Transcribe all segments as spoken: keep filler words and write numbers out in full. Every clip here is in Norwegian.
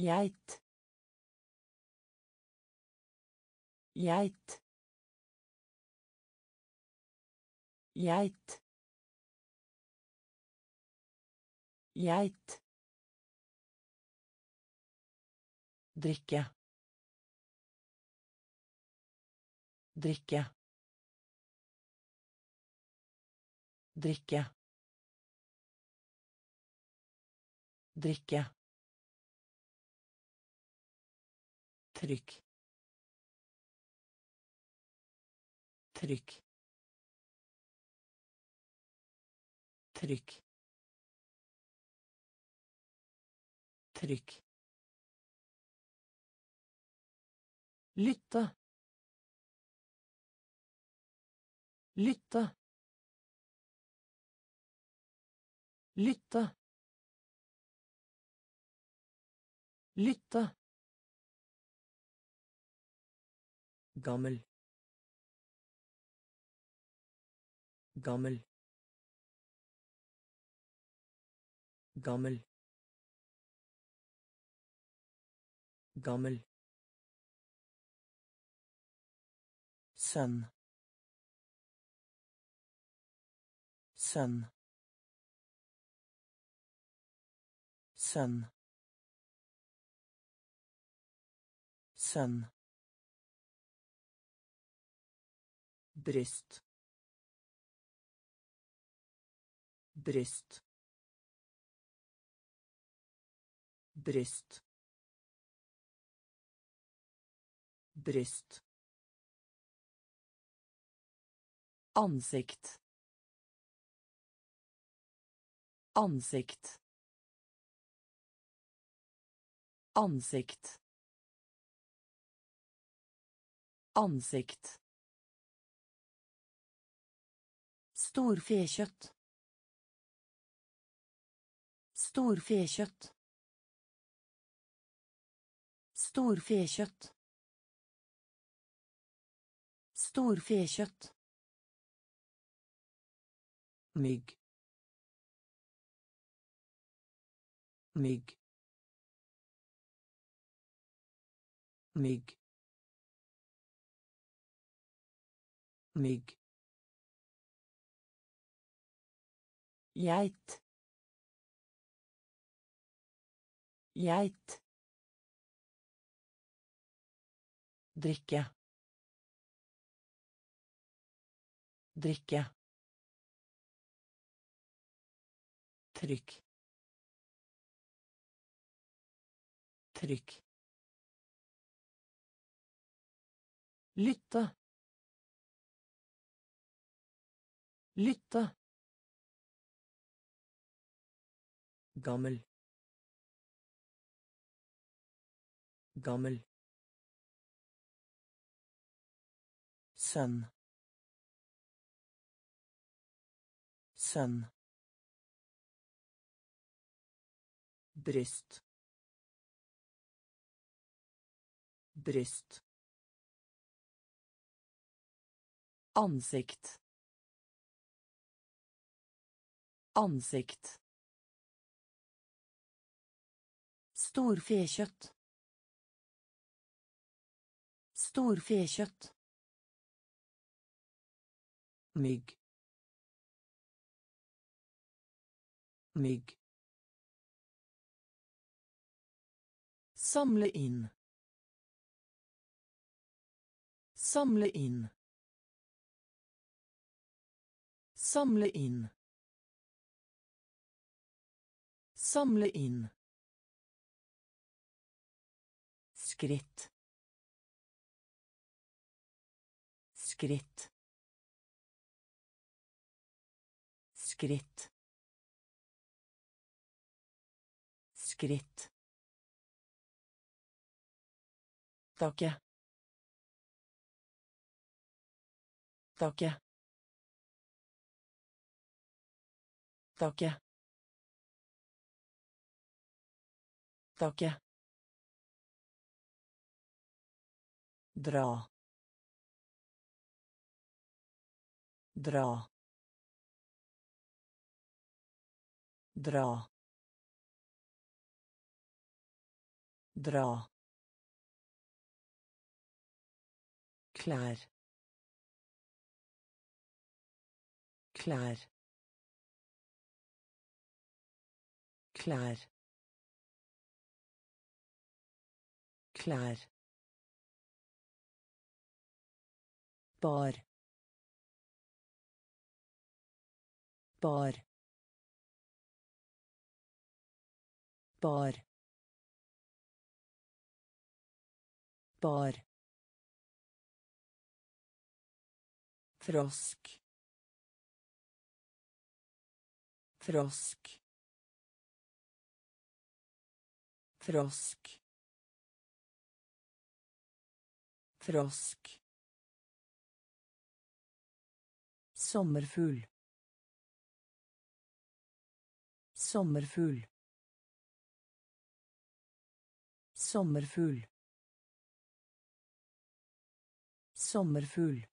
Geit. Geit. Geit. Geit. Drikke. Drikke. Drikke. Drikke. Trykk. Trykk. Trykk. Trykk. Lytte. Lytte. Lytte. Lytte. Gammel. Gammel. Gammel. Gammel. Sønn. Sønn. Sønn. Sønn. Bryst. Bryst. Bryst. Bryst. Ansikt. Ansikt. Ansikt. Ansikt. Storfekjøtt. Storfekjøtt. Storfekjøtt. Storfekjøtt. Mygg. Mygg. Mygg. Mygg. Geit. Geit. Drikke. Drikke. Trykk. Trykk. Lytte. Lytte. Gammel. Gammel. Sønn. Sønn. Bryst. Bryst. Ansikt. Ansikt. Storfekjøtt. Storfekjøtt. Mygg. Mygg. Samle inn. Samle inn. Samle inn. Samle inn. Skritt. Skritt. Skritt. Skritt. Takke. Takke. Takke. Takke. Dra. Dra. Dra. Dra. Klær. Klær. Klær. Klær. Bar. Bar. Bar. Bar. Frosk. Frosk. Frosk. Frosk. Sommerfugl. Sommerfugl. Sommerfugl. Sommerfugl.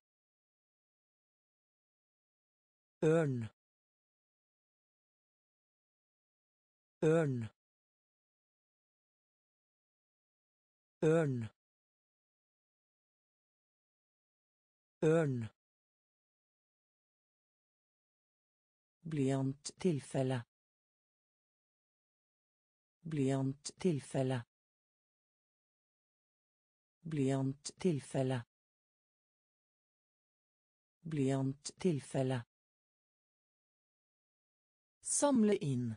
Ørn. Ørn. Ørn. Ørn. Blyanttilfelle. Blyanttilfelle. Blyanttilfelle. Blyanttilfelle. Samle inn.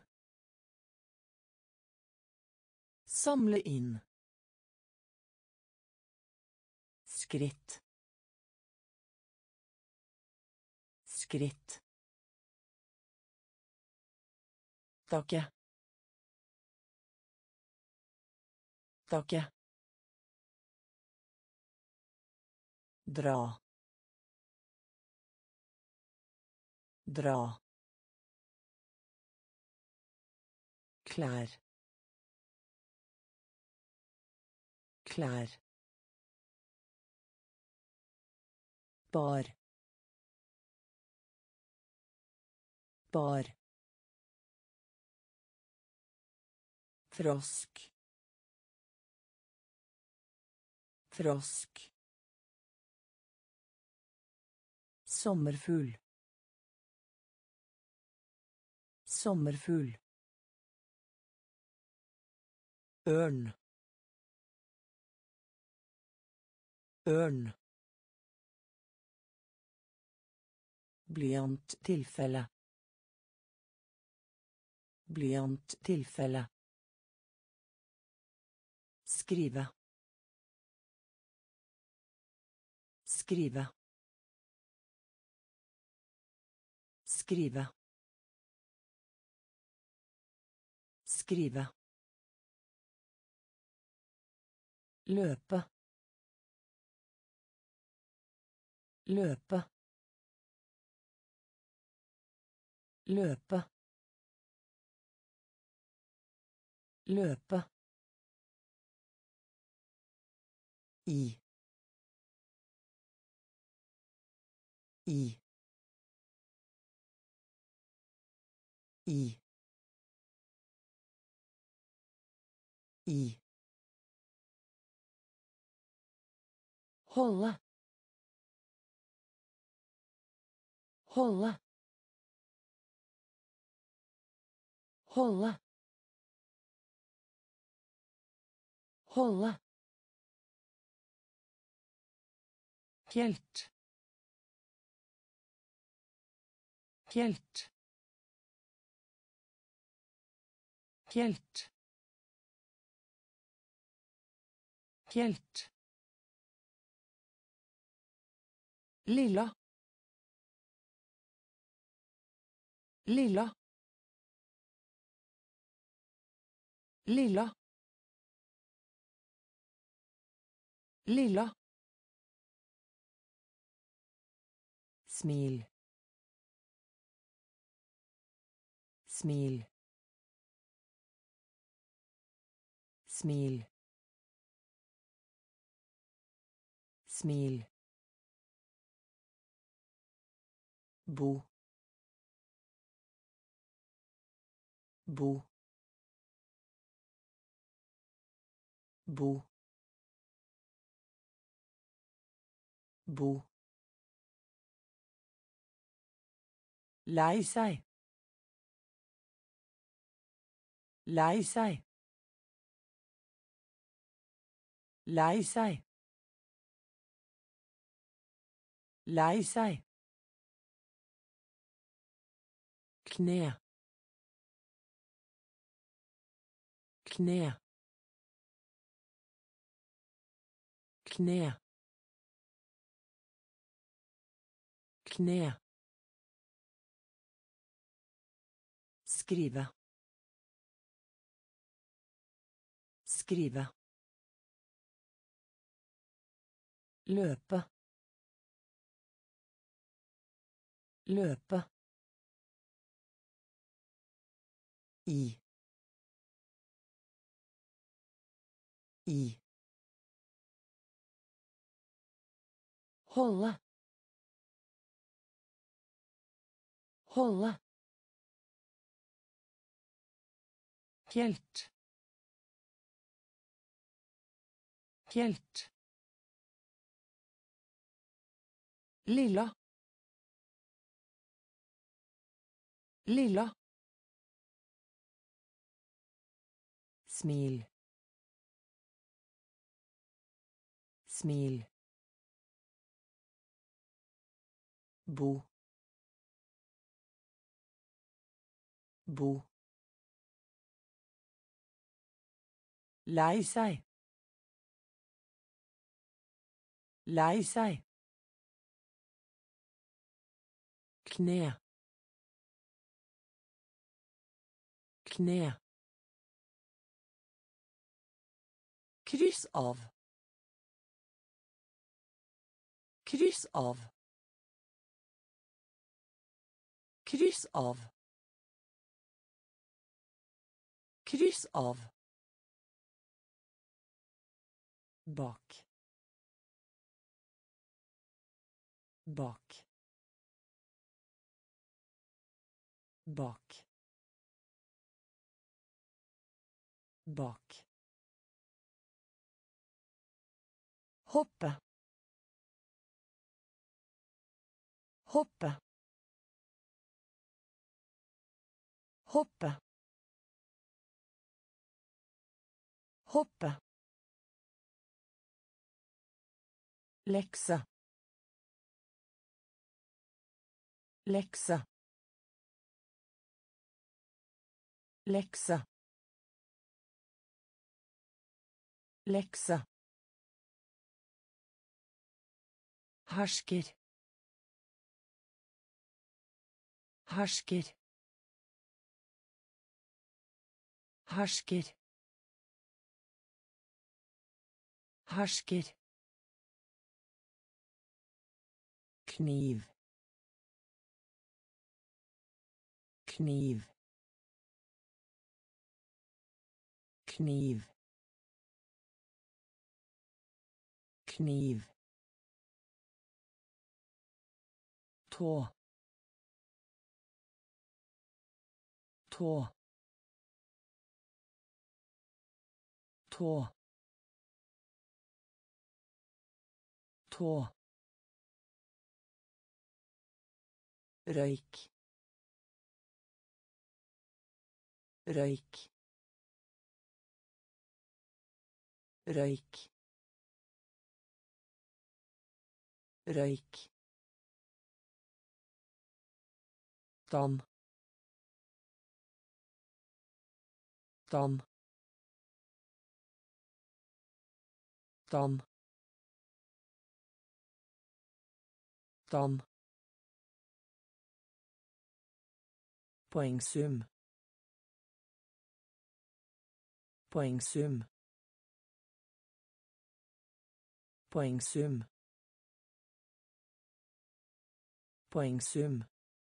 Samle inn. Skritt. Skritt. Takke. Takke. Dra. Dra. Klær. Klær. Bar. Bar. Frosk. Frosk. Sommerfugl. Sommerfugl. Ørn. Ørn. Blyanttilfelle. Blyanttilfelle. Skrive. Skrive. Skrive. Skrive. Løpe. Løpe. Løpe. Løpe. I. I. I. I. Holde. Holde. Holde. Holde. Helt. Helt. Helt. Helt. Lilla. Lilla. Lilla. Lilla. Smil. Smil. Smil. Smil. Bo. Bo. bo bo lei seg lei seg lei seg lei seg kne kne kne kne skrive skrive løpe løpe i i holde holde helt helt lilla lilla smil smil bo bo lei seg lei seg kne kne kryss av kryss av kryss av kryss av bak bak bak bak hoppe hoppe hoppe hoppe lekse lekse lekse lekse hersker hersker hersker hersker kniv kniv kniv kniv tå tå tå tå røyk røyk røyk røyk dam dam dam dam poengsum poengsum poengsum poengsum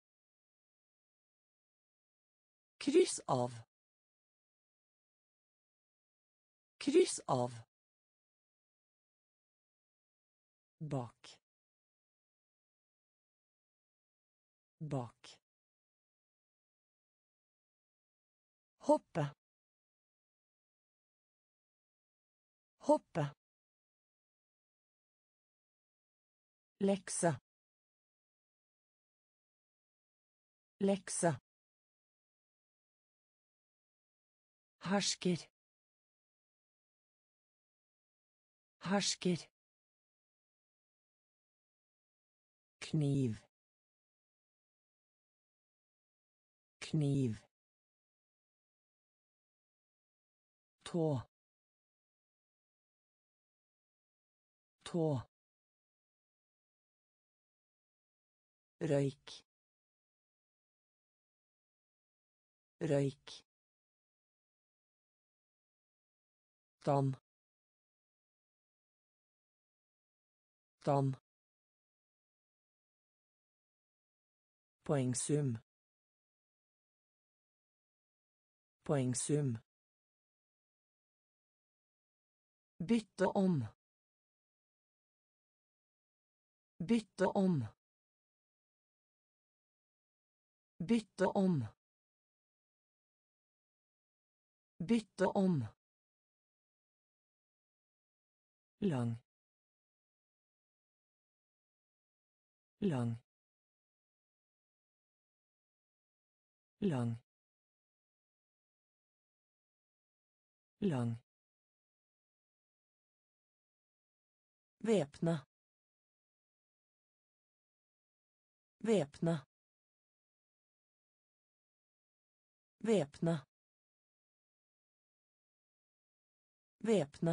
kryss av kryss av bak bak hoppe Hoppe. Lekse. Lekse. Hersker. Hersker. Kniv. Kniv. Tå. Tå. Røyk. Røyk. Dan. Dan. Poengsum. Poengsum. Bytte om. Bytte om. Bytte om. Bytte om. Lang. Lang. Lang. Lang. Væpne. Væpne. Væpne. Væpne.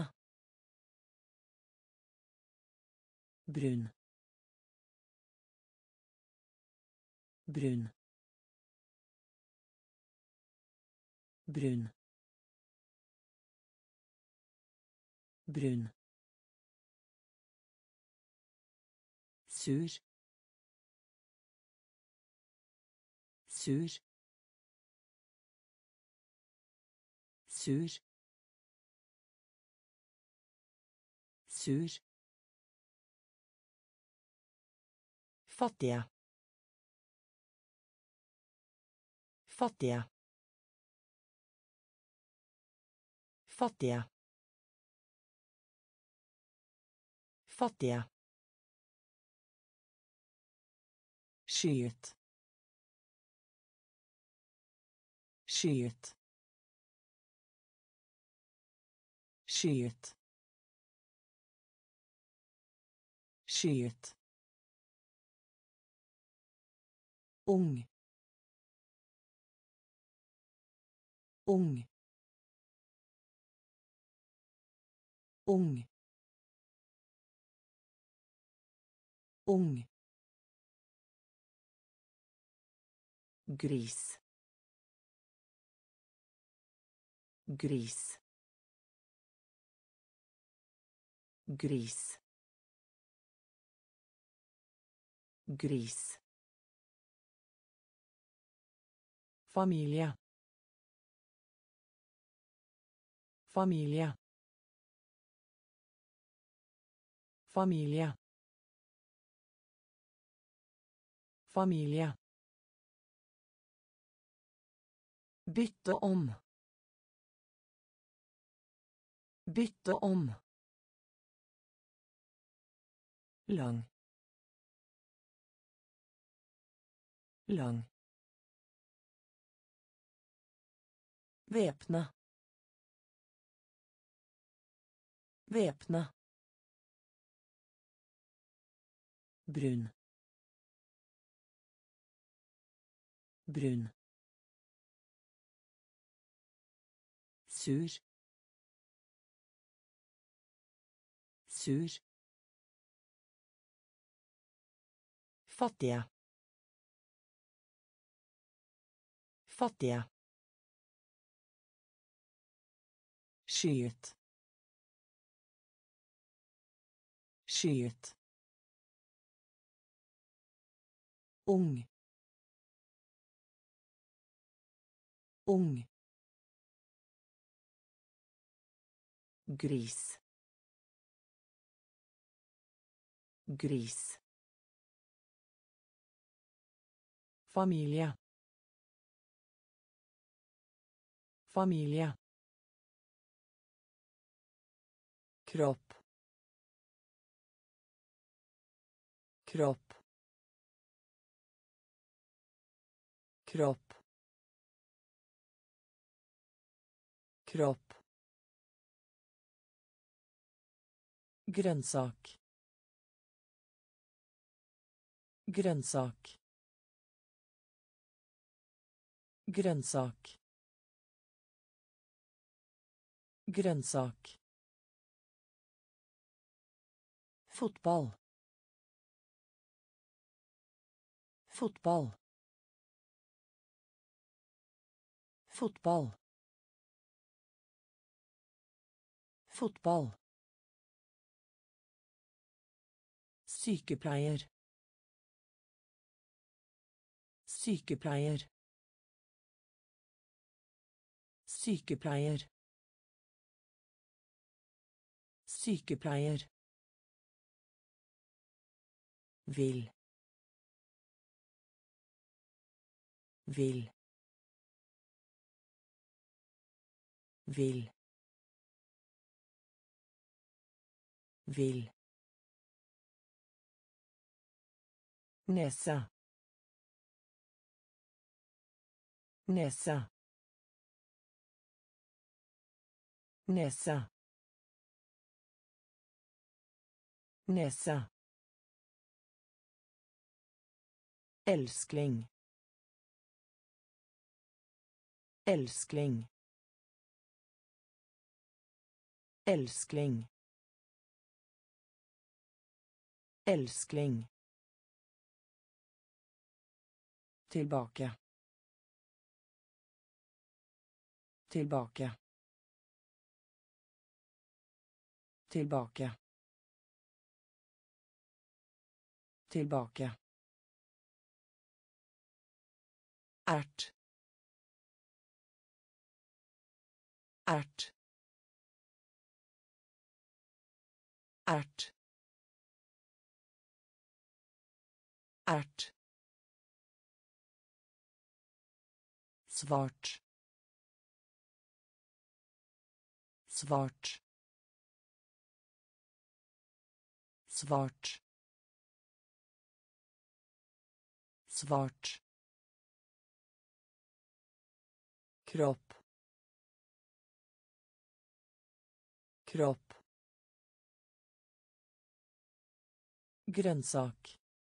Brun. Brun. Brun. Brun. Sur. Sur. Sur. Sur. Fattige. Fattige. Fattige. Fattige. Skyet. Skyet. Skyet. Skyet. Ung. Ung. Ung. Ung. Gris. Gris. Gris. Gris. Familie. Familie. Familie. Familie. Bytte om. Bytte om. Lang. Lang. Væpne. Væpne. Brun. Brun. Sur. Sur. Fattige. Fattige. Skyet. Skyet. Ung. Ung. Gris. Gris. Familie. Familie. kropp, kropp, kropp, kropp, grönsak, grönsak, grönsak, grönsak, fotboll, fotboll, fotboll, fotboll, sykepleier, sykepleier, sykepleier, sykepleier, vil, vil, vil, vil, nesa, nesa, nesa, nesa, älskling, älskling, älskling, älskling, tillbaka, tillbaka, tillbaka, tillbaka, ärt, ärt, ärt, ärt, svart, svart, svart, svart, kropp, kropp, grönsak,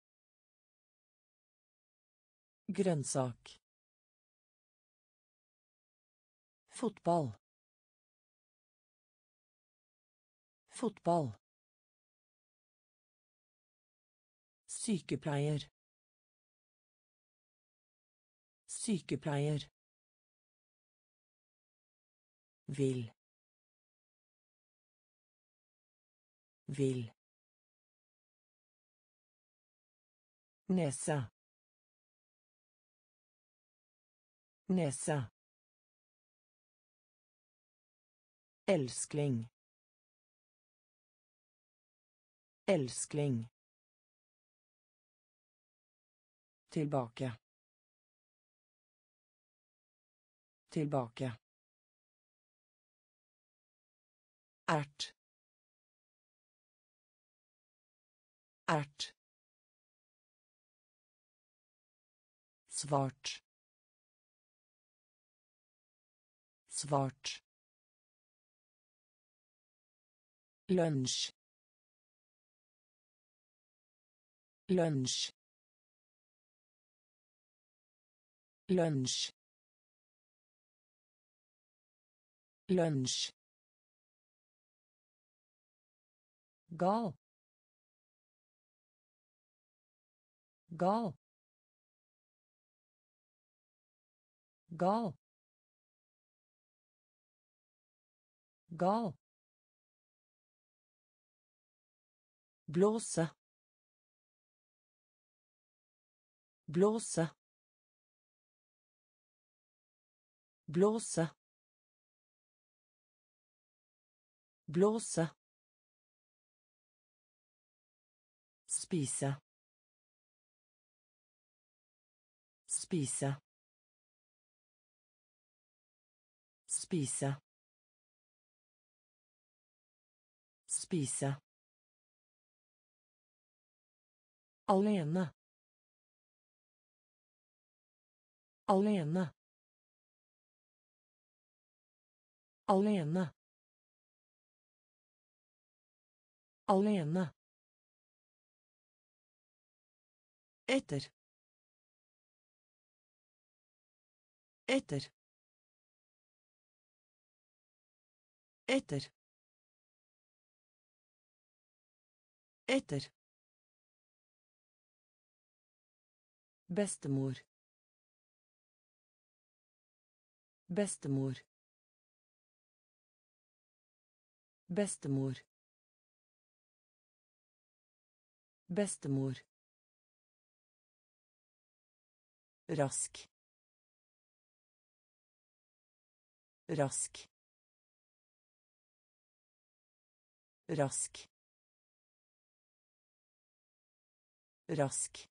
grönsak, fotboll, fotboll, sykepleier, sykepleier, vil, vil, nesa, nesa, älskling, älskling, tillbaka, tillbaka, ärt, ärt, svart, svart, lunch, lunch, lunch, lunch, gal, gal, gal, gal, blåse, blåse, blåse, blåse, spise, spise, spise, Spise. Alene. Alene. Alene. Alene. Etter. Etter. Etter. Etter. Bestemor. Bestemor. Bestemor. Bestemor. Rask. Rask. Rask. Rask.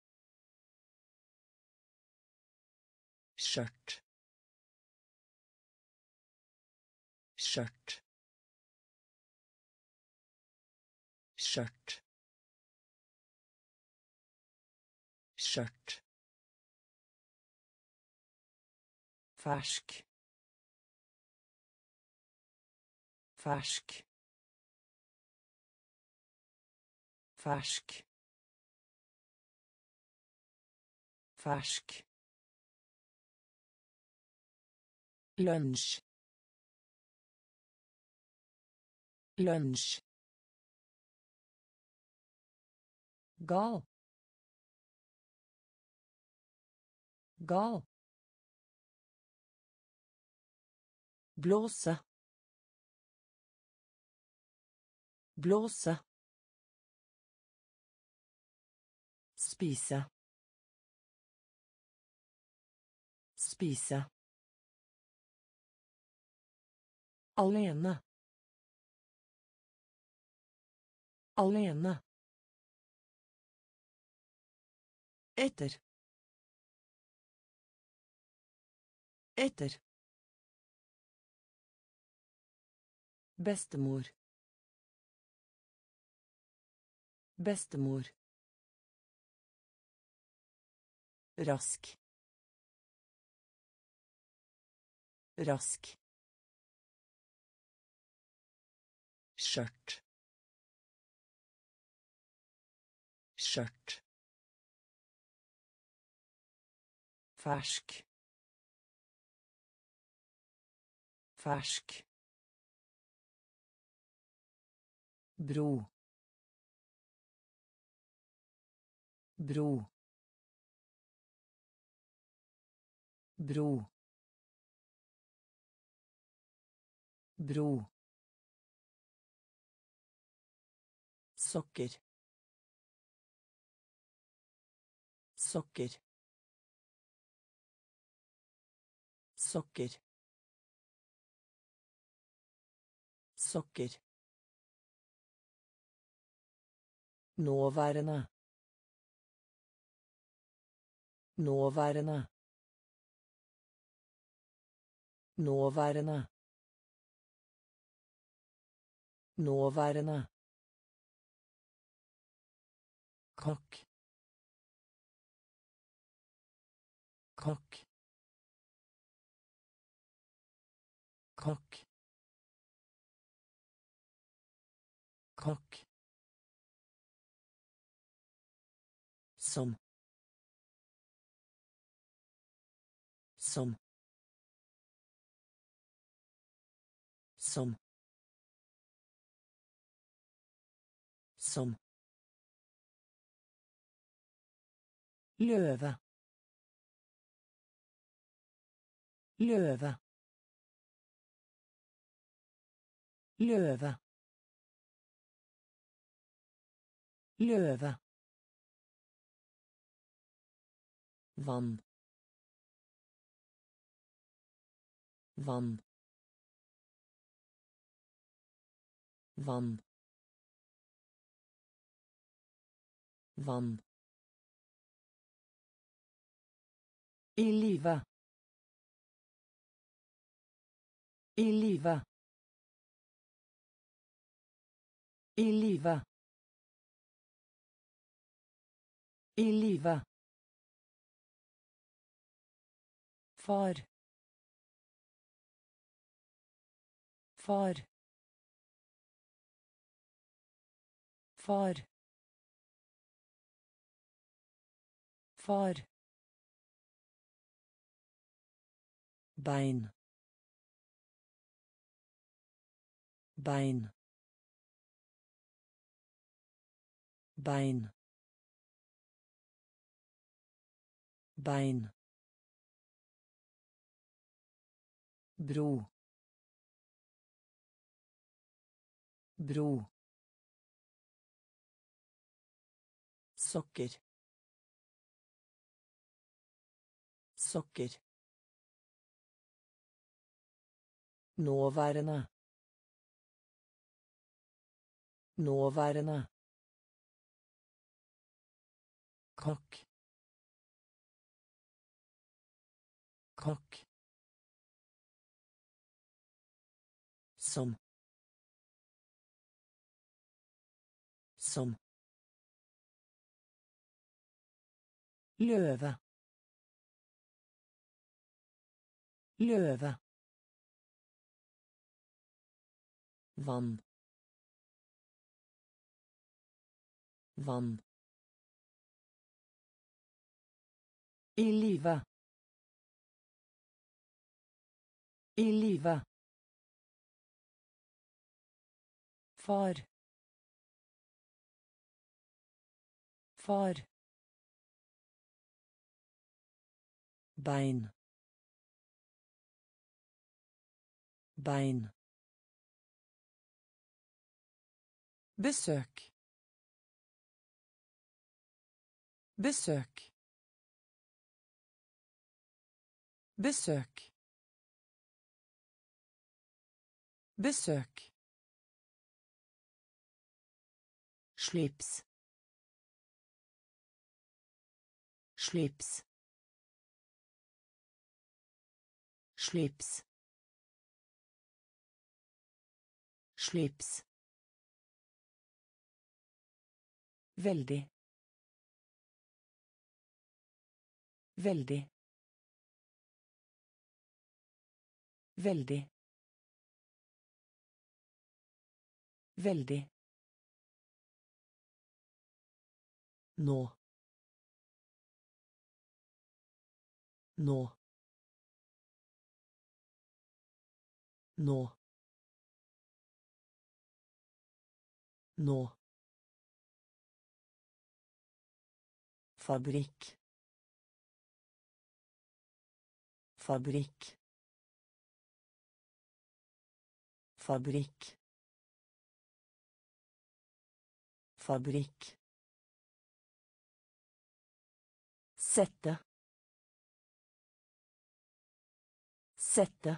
Skjørt. Skjørt. Skjørt. Skjørt. Fersk. Fersk. Fersk. Fersk. Lunsj. Lunsj. Gal. Gal. Blåse. Blåse. Spise. Spise. Alene. Alene. Etter. Etter. Bestemor. Bestemor. Rask. Rask. Skjørt. Skjørt. Fersk. Fersk. Bro. Bro. Bro. Bro. Sokker. Sokker. Sokker. Sokker. Nåværende. Nåværende. Nåværende. Nåværende. Kokk. Kokk. Kokk. Kokk. Som. Som. Som. Som. Løve. Løve. Løve. Løve. Vann. Vann. Vann. Vann. I live. I live. I live. I live. Far. Far. Far. Far. Bein. Bein. Bein. Bein. Bro. Bro. Sokker. Sokker. Nåværende. Nåværende. Kokk. Kokk. Som. Som. Løve. Løve. Vann. Vann. I live. I live. Far. Far. Bein. Bein. Besøk. Besøk. Besøk. Besøk. Slips. Slips. Slips. Slips. Veldig. Veldig. Veldig. Veldig. Nå. Nå. Nå. Nå. Fabrikk. Fabrikk. Fabrikk. Fabrikk. Sette. Sette.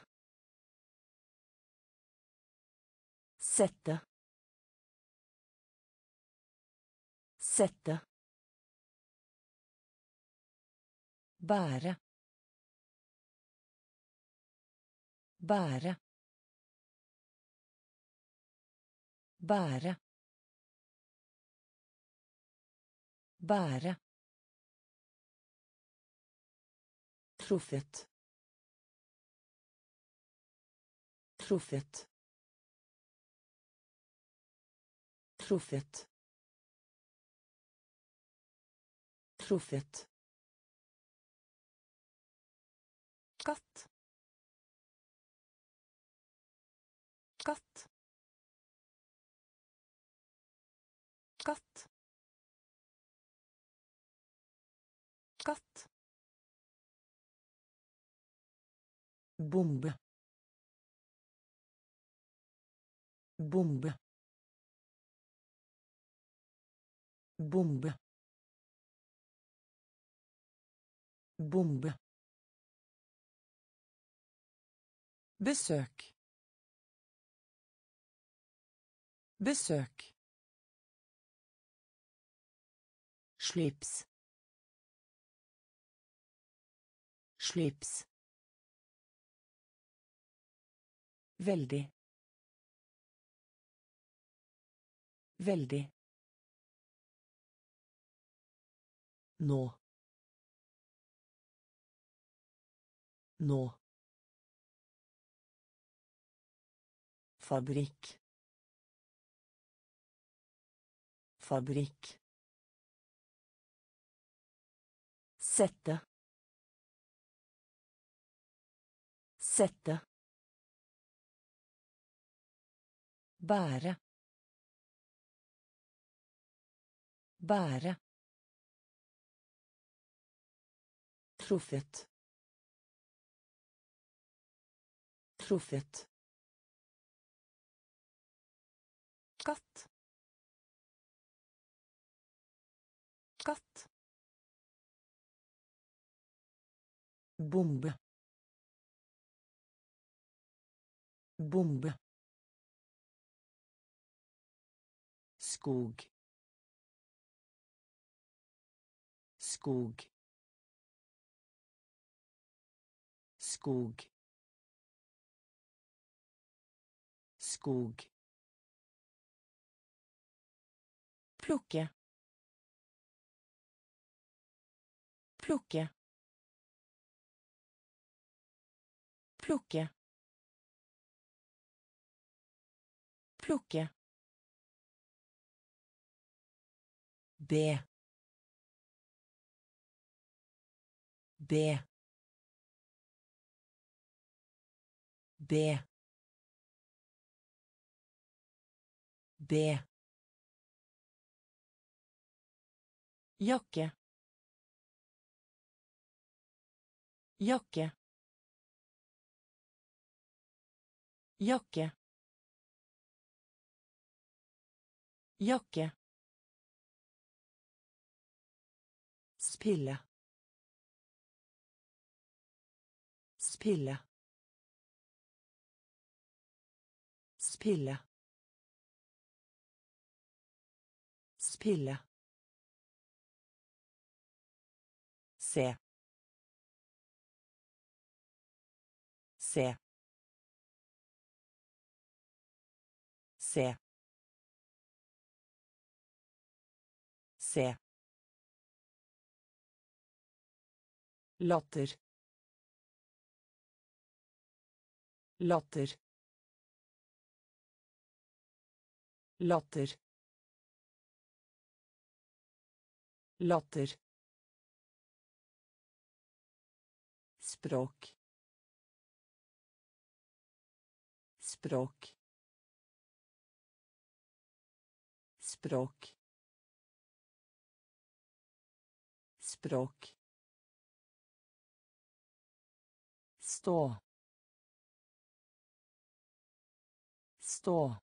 Sette. Sette. Bære. Bære. Bære. Bære. Truffet. Truffet. Truffet. Truffet. Katt. Katt. Katt. Katt. Bombe. Bombe. Bombe. Bombe. Besøk. Besøk. Slips. Slips. Veldig. Väldigt. Nå. Nå. Fabrik. Fabrik. Sette. Sette. Bære. Bære. Truffet. Truffet. Katt. Katt. Bombe. Bombe. Skog. Skog. Skog. Skog. Plukke. Plukke. Plukke. Plukke. B. B. B. B. Jakke. Jakke. Jakke. Jakke. Spille. Spille. Spille. Spille. Se. Se. Se. Se. Latter. Latter. Latter. Latter. Språk. Språk. Språk. Språk. Stå. Stå.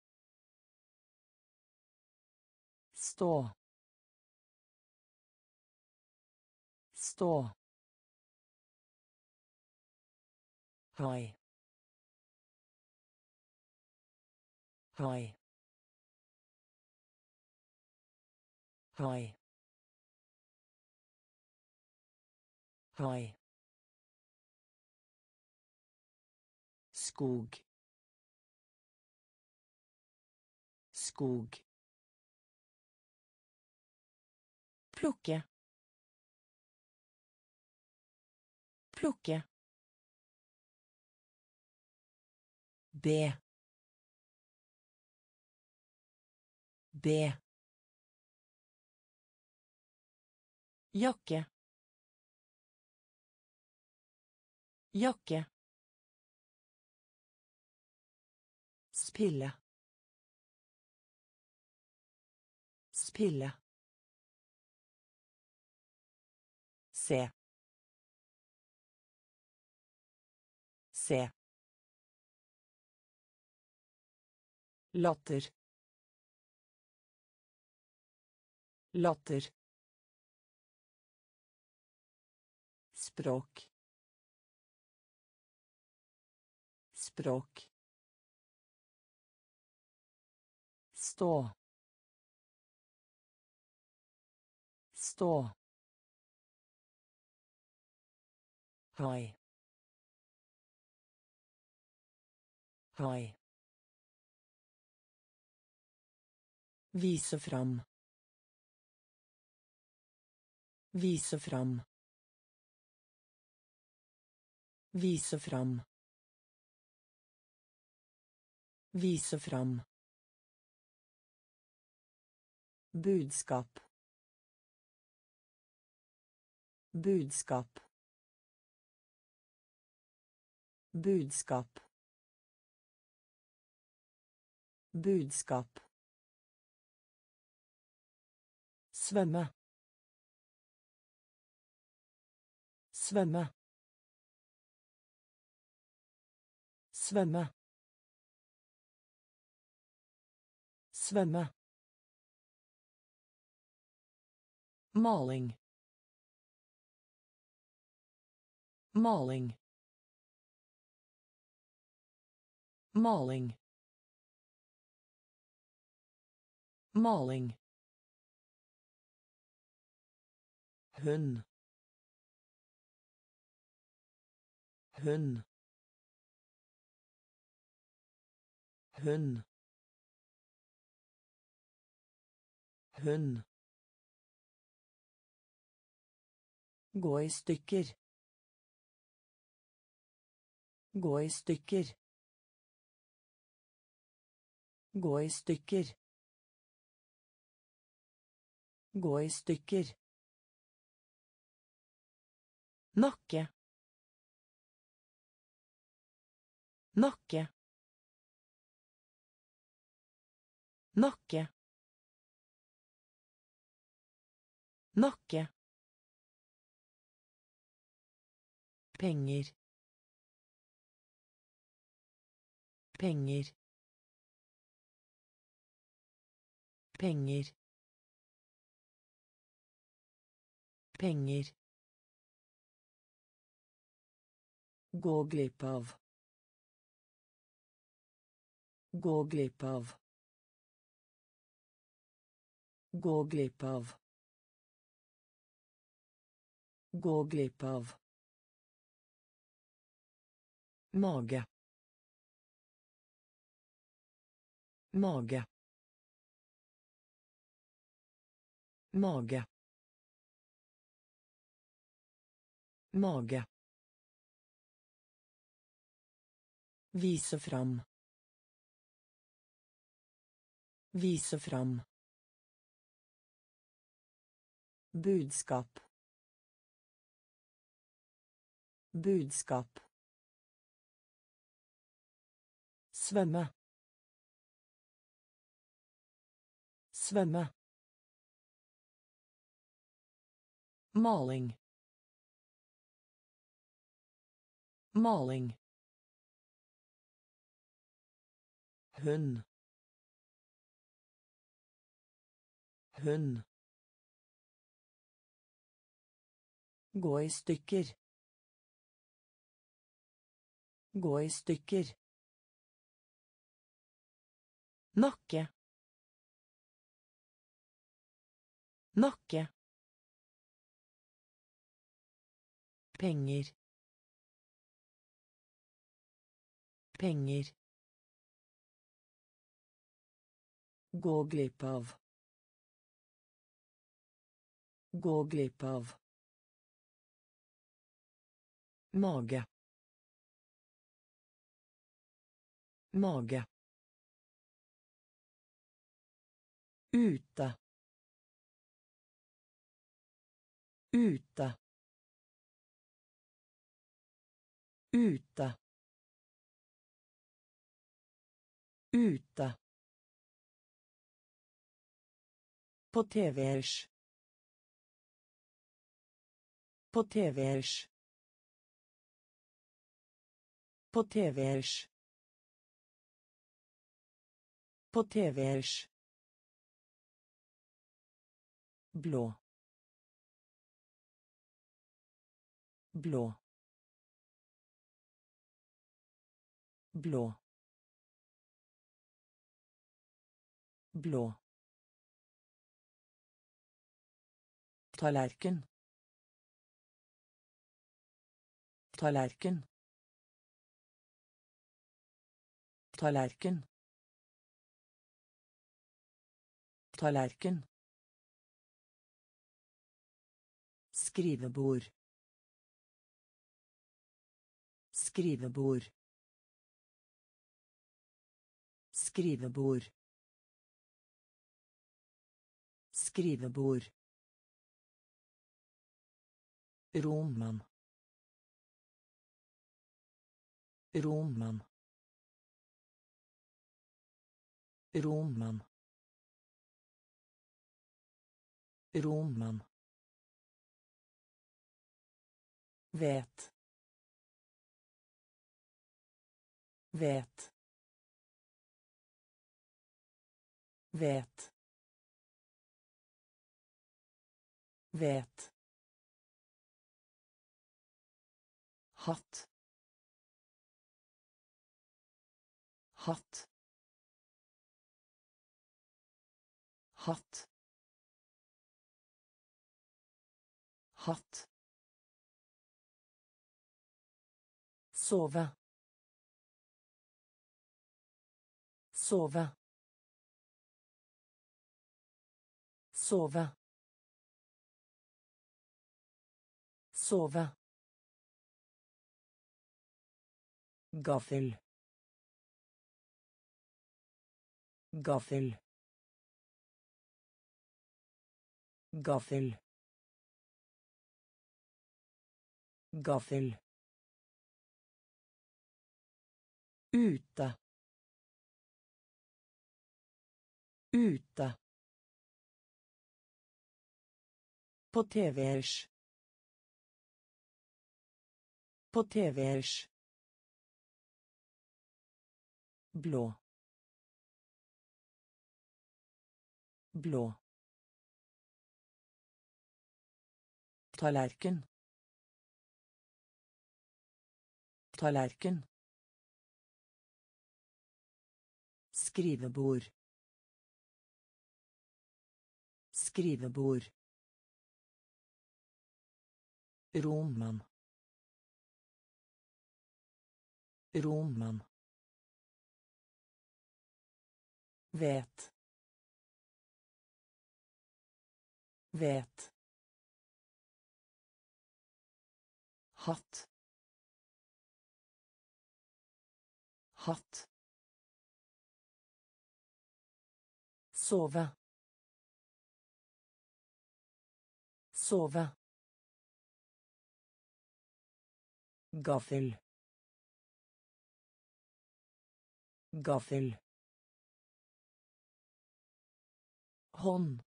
Stå. Stå. Hai. Hai. Hai. Hai. Skog. Skog. Plukke. Plukke. B. B. Jakke. Jakke. Spille. Spille. Se. Se. Latter. Latter. Språk. Språk. Stå. Stå. Hai. Hai. Vise fram. Vise fram. Vise fram. Vise fram. Budskap. Budskap. Budskap. Budskap. Svømme. Svømme. Svømme. Svømme. Maling. Maling. Maling. Maling. Hund. Hund. Hund. Hund. Gå i stykker. Gå i stykker. Gå i stykker. Gå i stykker. Nakke. Nakke. Nakke. Nakke. Penger. Penger. Penger. Penger. Gå glipp av. Gå glipp av. Gå glipp av. Gå glipp av. Mage. Mage. Mage. Mage. Vise fram. Vise fram. Budskap. Budskap. Svømme. Svømme. Maling. Maling. Hund. Hund. Gå i stykker. Gå i stykker. Nakke. Nakke. Penger. Penger. Gå glipp av. Gå glipp av. Mage. Mage. Ute. Ute. Ute. Ute. På tvers. På tvers. På tvers. På tvers. Blå. Blå. Blå. Blå. Tallerken. Tallerken. Tallerken. Tallerken. Skrivebord. Skrivebord. Skrivebord. Skrivebord. Roman. Roman. Roman. Roman. Vet. Vet. Vet. Vet. Hatt. Hatt. Hatt. Hatt. Sove. Sove. Sove. Sove. Gaffel. Gaffel. Gaffel. Gaffel. Ute. Ute. På T V-ers. På T V-ers. Blå. Blå. Tallerken. Tallerken. Skrivebord. Skrivebord. Roman. Roman. Vet. Vet. Hatt. Hatt. Sove. Sove. Gaffel. Gaffel. Hånd.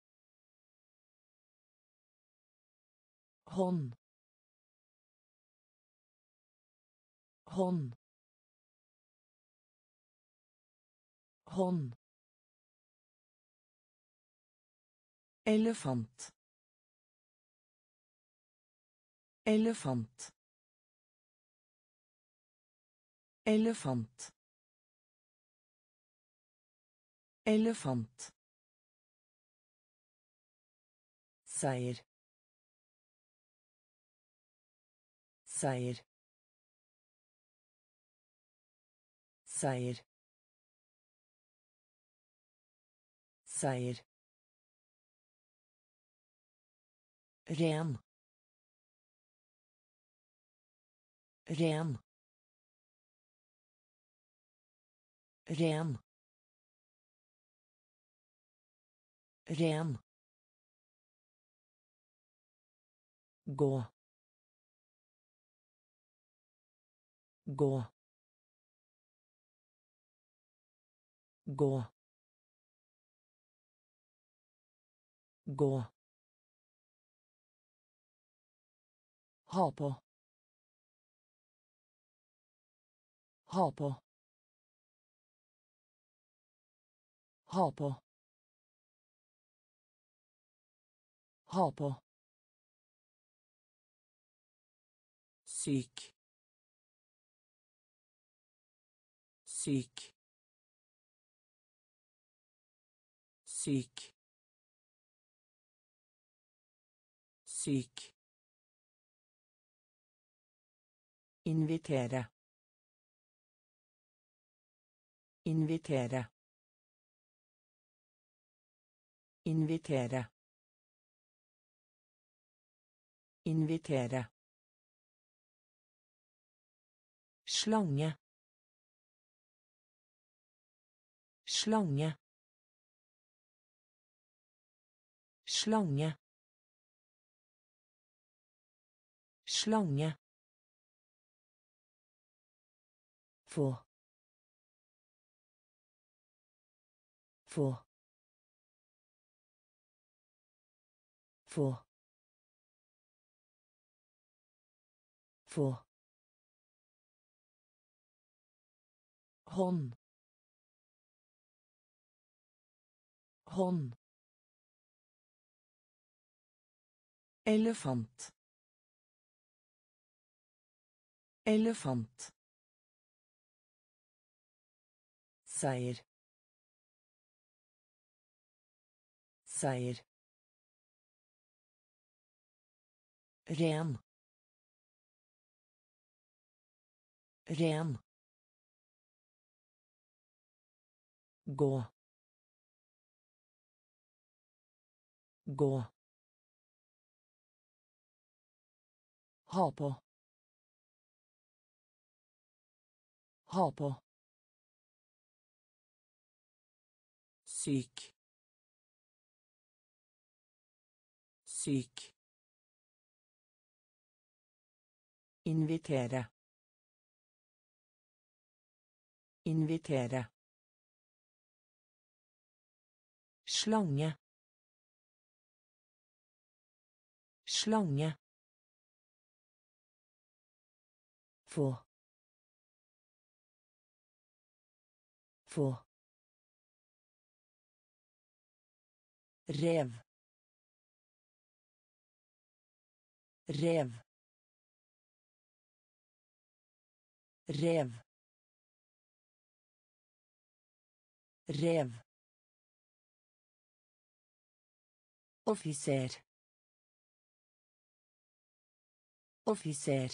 Hånd. Hånd. Hånd. Elefant. Elefant. Elefant. Elefant. Seier. Seier. Seier. Seier. Ren. Ren. Ren. Ren. Gå. Gå. Gå. Gå. Ha på. Ha på. Ha på. Ha på. Syk. Syk. Syk. Syk. Invitere. Invitere. Invitere. Invitere. Slange. Slange. Slange. Slange. Få. Få. Få. Få. Hånd. Hånd. Elefant. Elefant. Seier. Seier. Ren. Ren. Gå. Gå. Ha på. Ha på. Syk. Syk. Invitere. Invitere. Slange. Slange. Få. Få. Rev. Rev. Rev. Rev. Offiser. Offiser.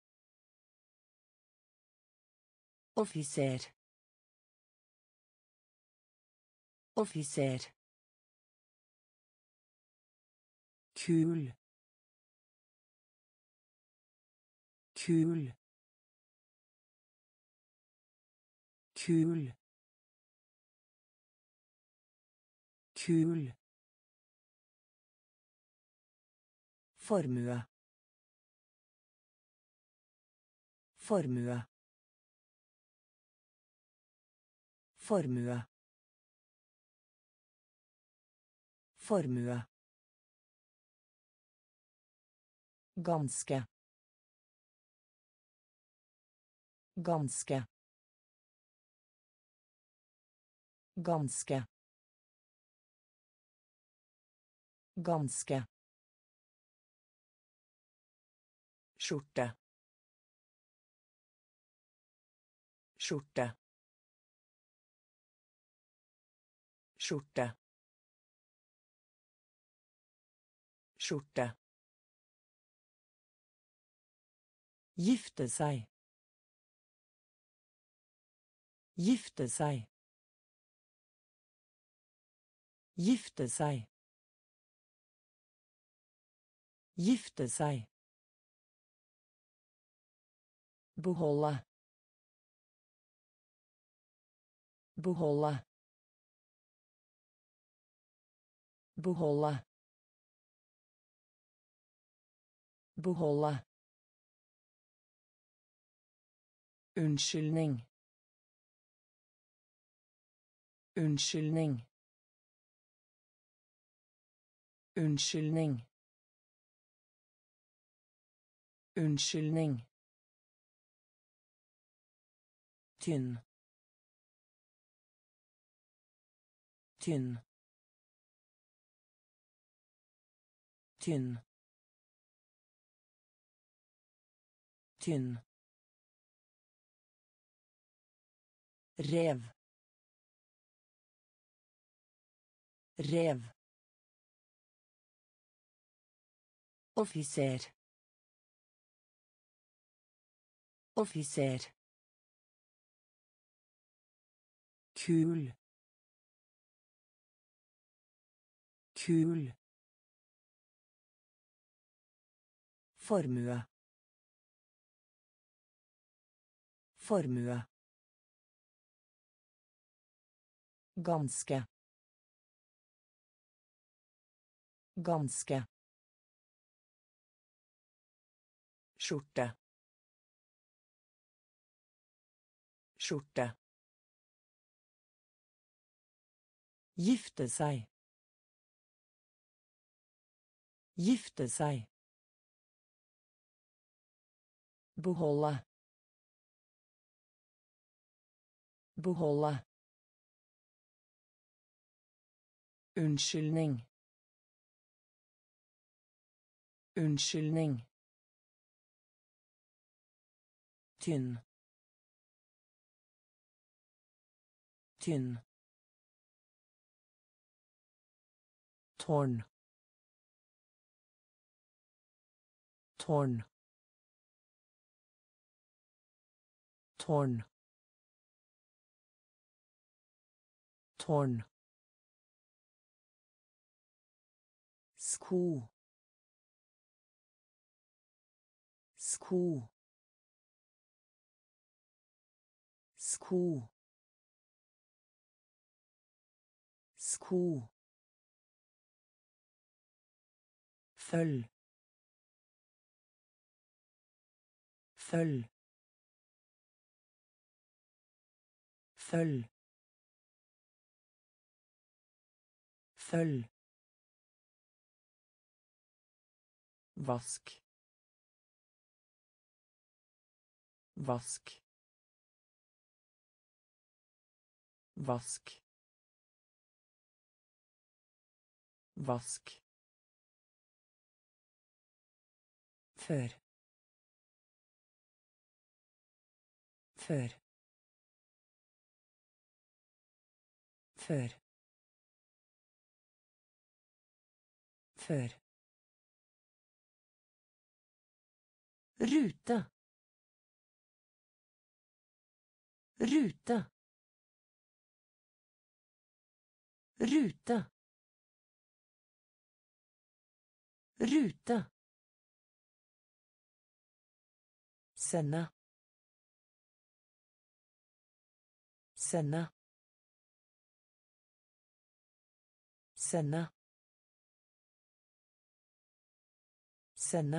Offiser. Offiser. Kul. Kul. Kul. Kul. Formue. Formue. Formue. Formue. Ganske. Ganske. Ganske. Ganske. Skjorte. Skjorte. Skjorte. Skjorte. Gifte seg. Gifte seg. Gifte seg. Gifte seg. Beholde. Beholde. Beholde. Beholde. Unnskyldning. Unnskyldning. Unnskyldning. Unnskyldning. Tynn. Tynn. Tynn. Tynn. Rev. Rev. Offiser. Offiser. Kul. Kul. Formue. Formue. Ganske. Ganske. Skjorte. Skjorte. Gifte seg. Gifte seg. Beholde. Beholde. Unnskyldning. Unnskyldning. Tynn. Tynn. Tårn. Tårn. Tårn. Tårn. Sko. Sko. Sko. Sko. Følg. Følg. Følg. Følg. Vask. Vask. Vask. Vask. Før. Før. Før. Før. Rute. Rute. Rute. Rute. Sende. Sende. Sende. Sende.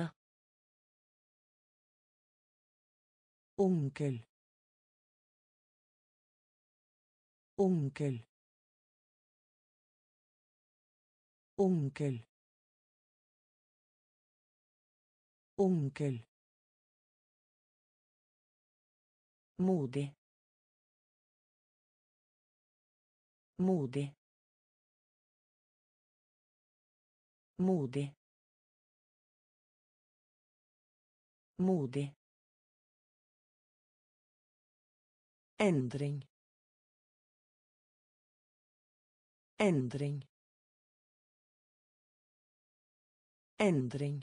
Onkel. Onkel. Onkel. Onkel. Modig. Modig. Modig. Modig. Endring. Endring. Endring.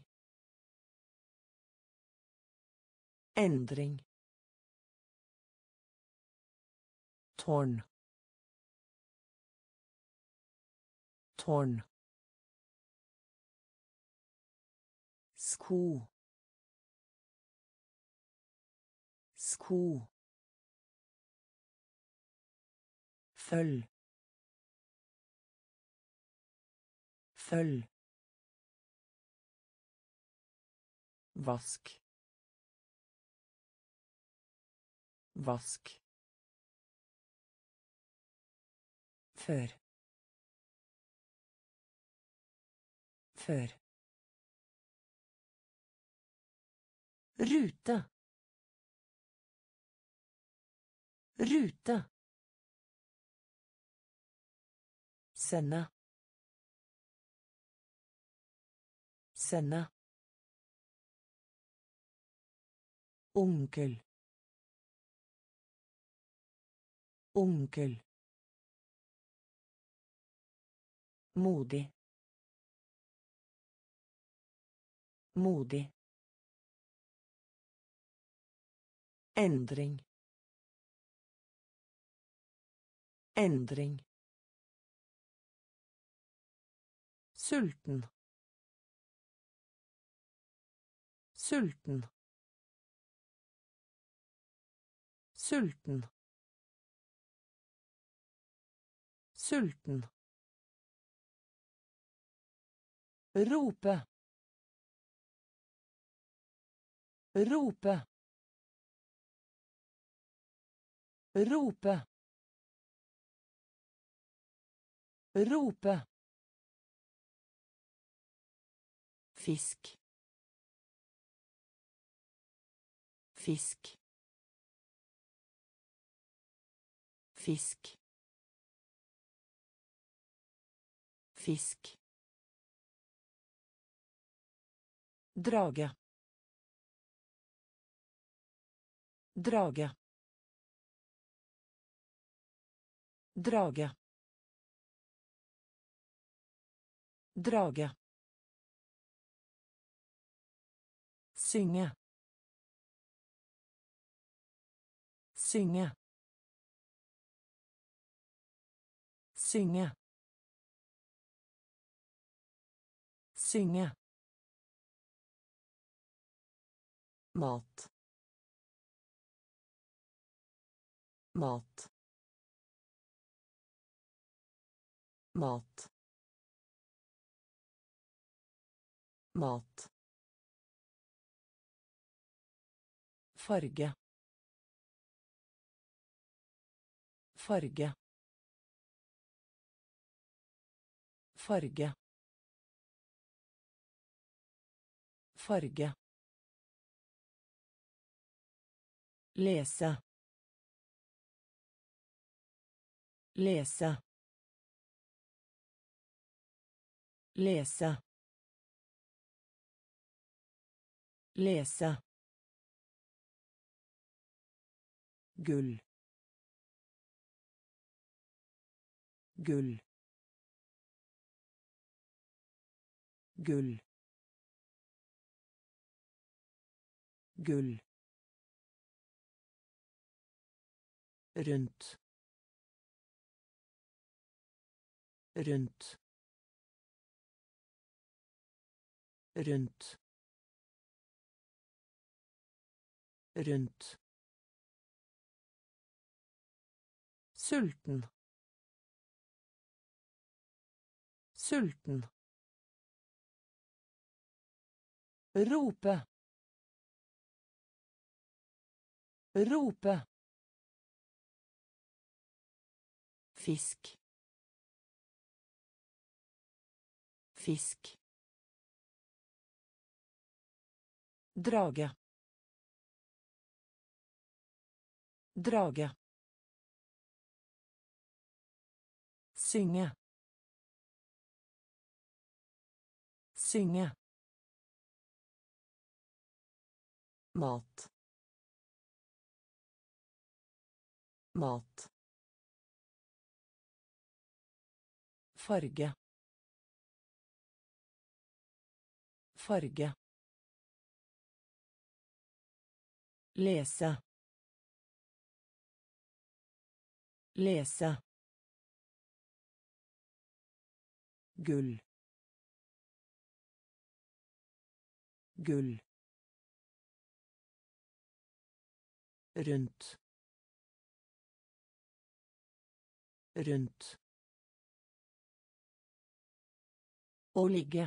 Endring. Tårn. Tårn. Sko. Sko. Følg. Følg. Vask. Vask. Før. Før. Rute. Rute. Sende. Sende. Onkel. Onkel. Modig. Modig. Endring. Endring. Sulten. Sulten. Sulten. Sulten. Rope. Rope. Rope. Rope. Fisk. Fisk. Fisk. Fisk. Drage. Drage. Drage. Drage. Synge. Synge. Synge. Synge. Mat. Mat. Mat. Mat. Farge. Farge. Farge. Farge. Lese. Lese. Lese. Lese. Gull. Gull. Gull. Gull. Rundt. Rundt. Rundt. Rundt. Sulten. Sulten. Rope. Rope. Fisk. Fisk. Drage. Drage. Synge. Synge. Mat. Mat. Farge. Farge. Lese. Lese. Gull. Gull. Rundt. Rundt. Å ligge.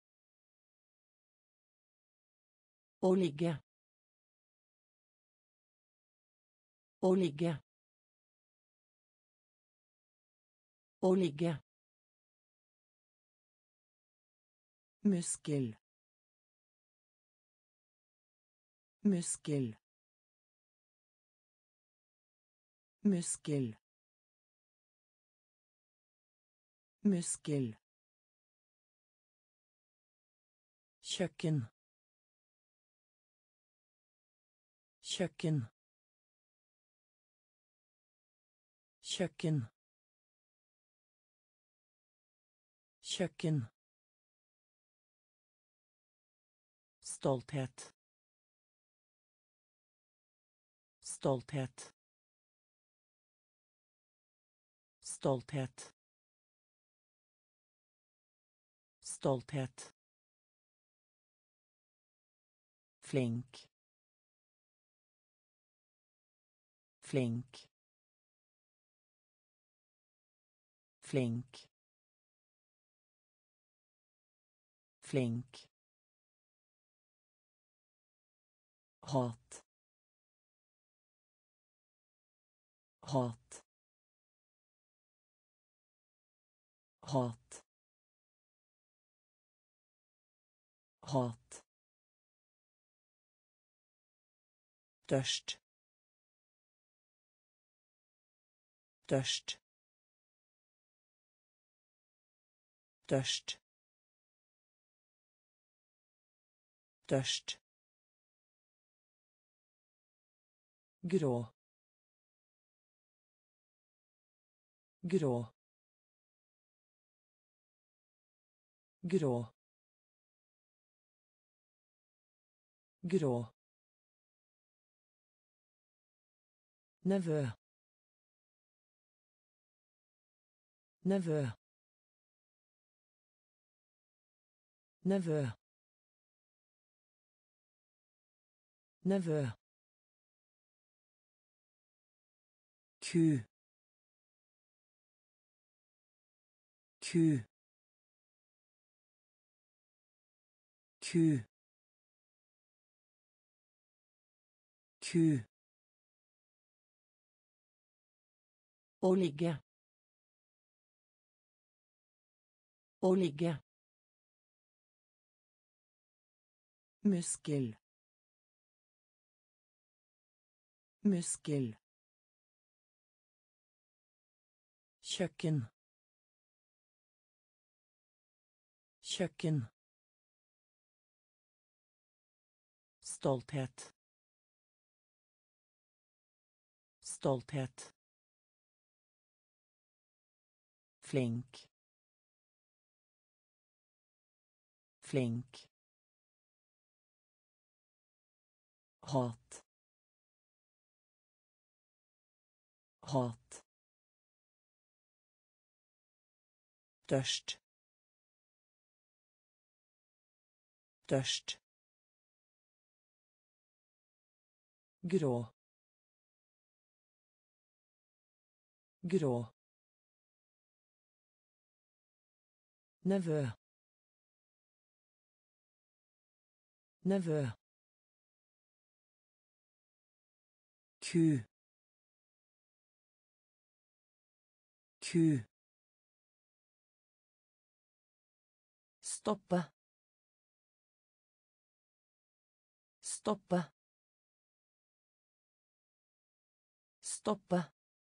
Å ligge. Å ligge. Å ligge. Muskel. Muskel. Muskel. Muskel. Kjøkken. Kjøkken. Kjøkken. Kjøkken. Stolthet. Stolthet. Stolthet. Stolthet. Flink. Flink. Flink. Flink. Hat. Hat. Hat. Hat. Störst. Störst. Störst. Störst. Grå. Grå. Grå. Grå. Nevø. Nevø. Nevø. Nevø. Ku. Ku. Ku. Ku. Å ligge. Å ligge. Muskel. Muskel. Kjøkken. Kjøkken. Stolthet. Stolthet. Flink. Flink. Hat. Hat. Størst. Størst. Grå. Grå. Nevø. Nevø. Ku. Ku. Stoppe. Stoppe. Stoppe.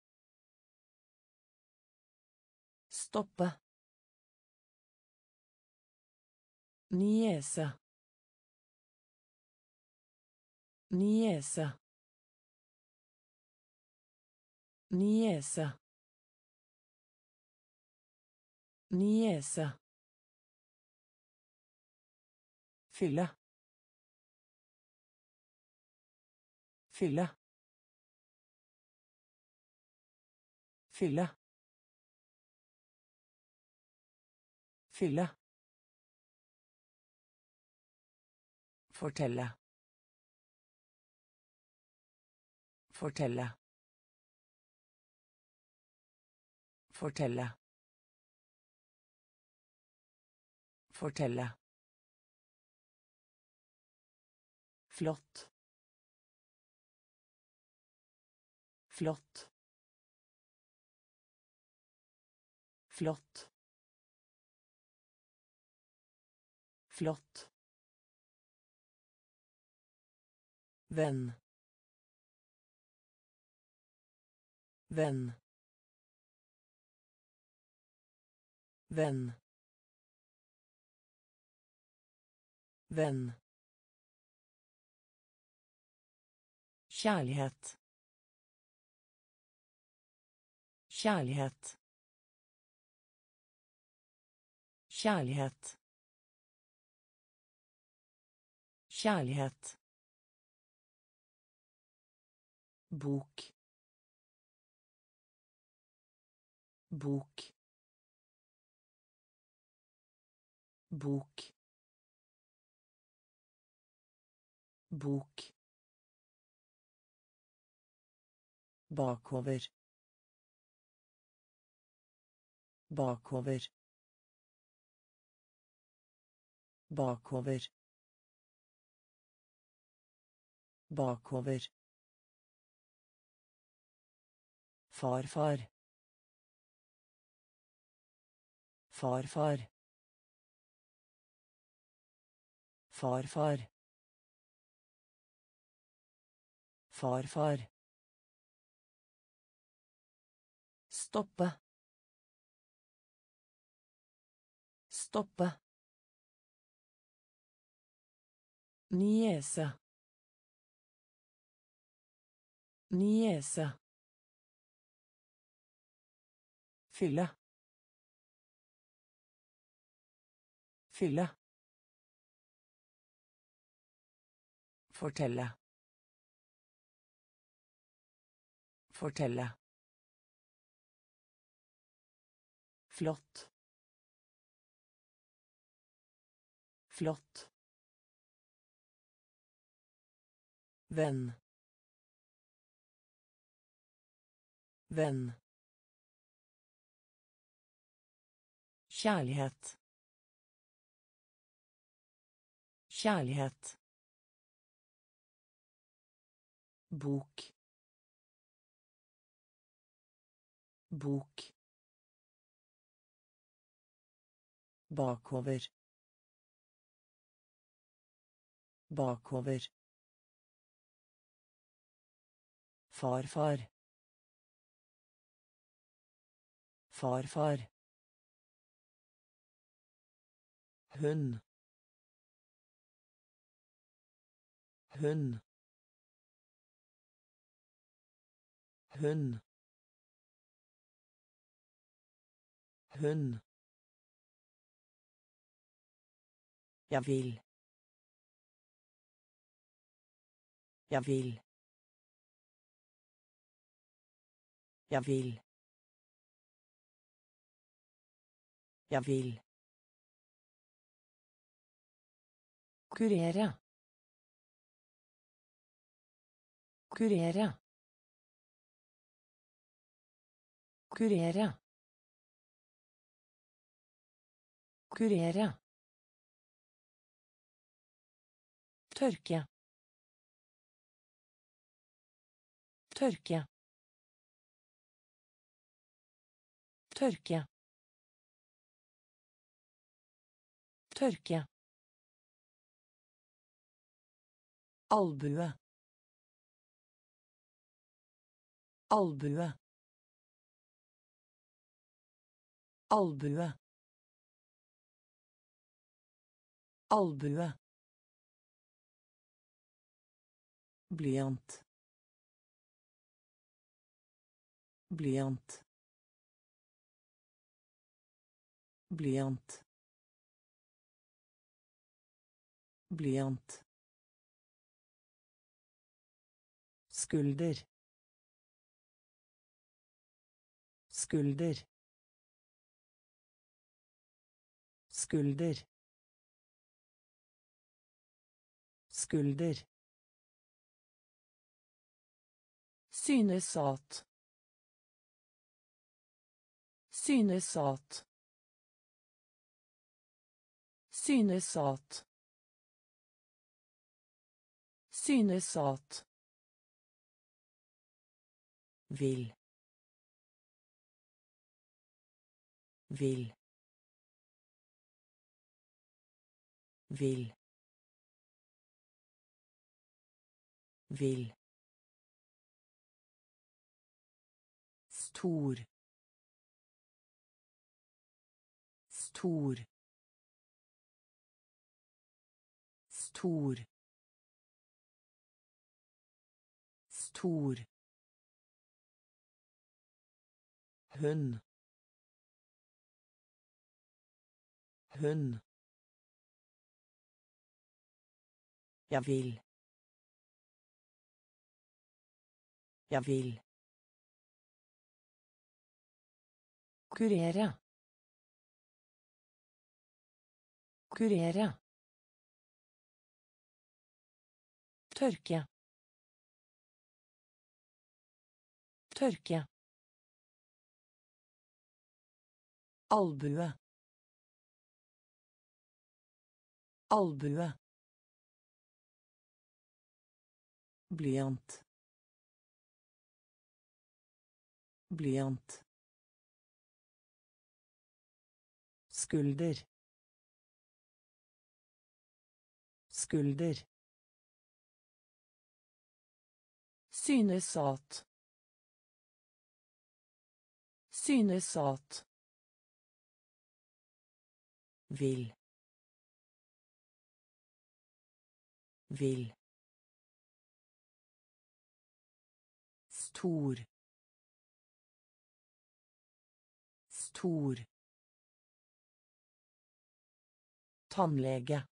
Stoppe. Niese. Niese. Niese. Niese. Fylle. Fylle. Fylle. Fylle. Fortelle. Fortelle. Fortelle. Fortelle. Flott. Flott. Flott. Flott. Venn. Venn. Venn. Venn. Kjærlighet. Kjærlighet. Kjærlighet. Kjærlighet. Bok. Bok. bok, bok, bakover, bakover, bakover, bakover, farfar, farfar, farfar, farfar, stoppe, stoppe, niese, niese, fylle, fylle, fortelle, fortelle, flott, flott, venn, venn, kjærlighet, kjærlighet, bok, bok, bakover, bakover, farfar, farfar, hund, hund, hund, hund, jeg vil, jeg vil, jeg vil, jeg vil, kurere, kurere, kurere, kurere, tørke, tørke, tørke, tørke, albue, albue, albue, albue, blyant, blyant, blyant, blyant, skulder, skulder, skulder, skulder, synes at, synes at, synes at, synes at, vil, vil, vil, vil, stor, stor, stor, stor, hund, hund, jeg vil, jeg vil, kurere, Kurere. Tørke. Tørke. Albue. Albue. Blyant. Blyant. Skulder. Skulder. Synes at. Synes at. Vil. Vil. Stor. Stor. Tannlege.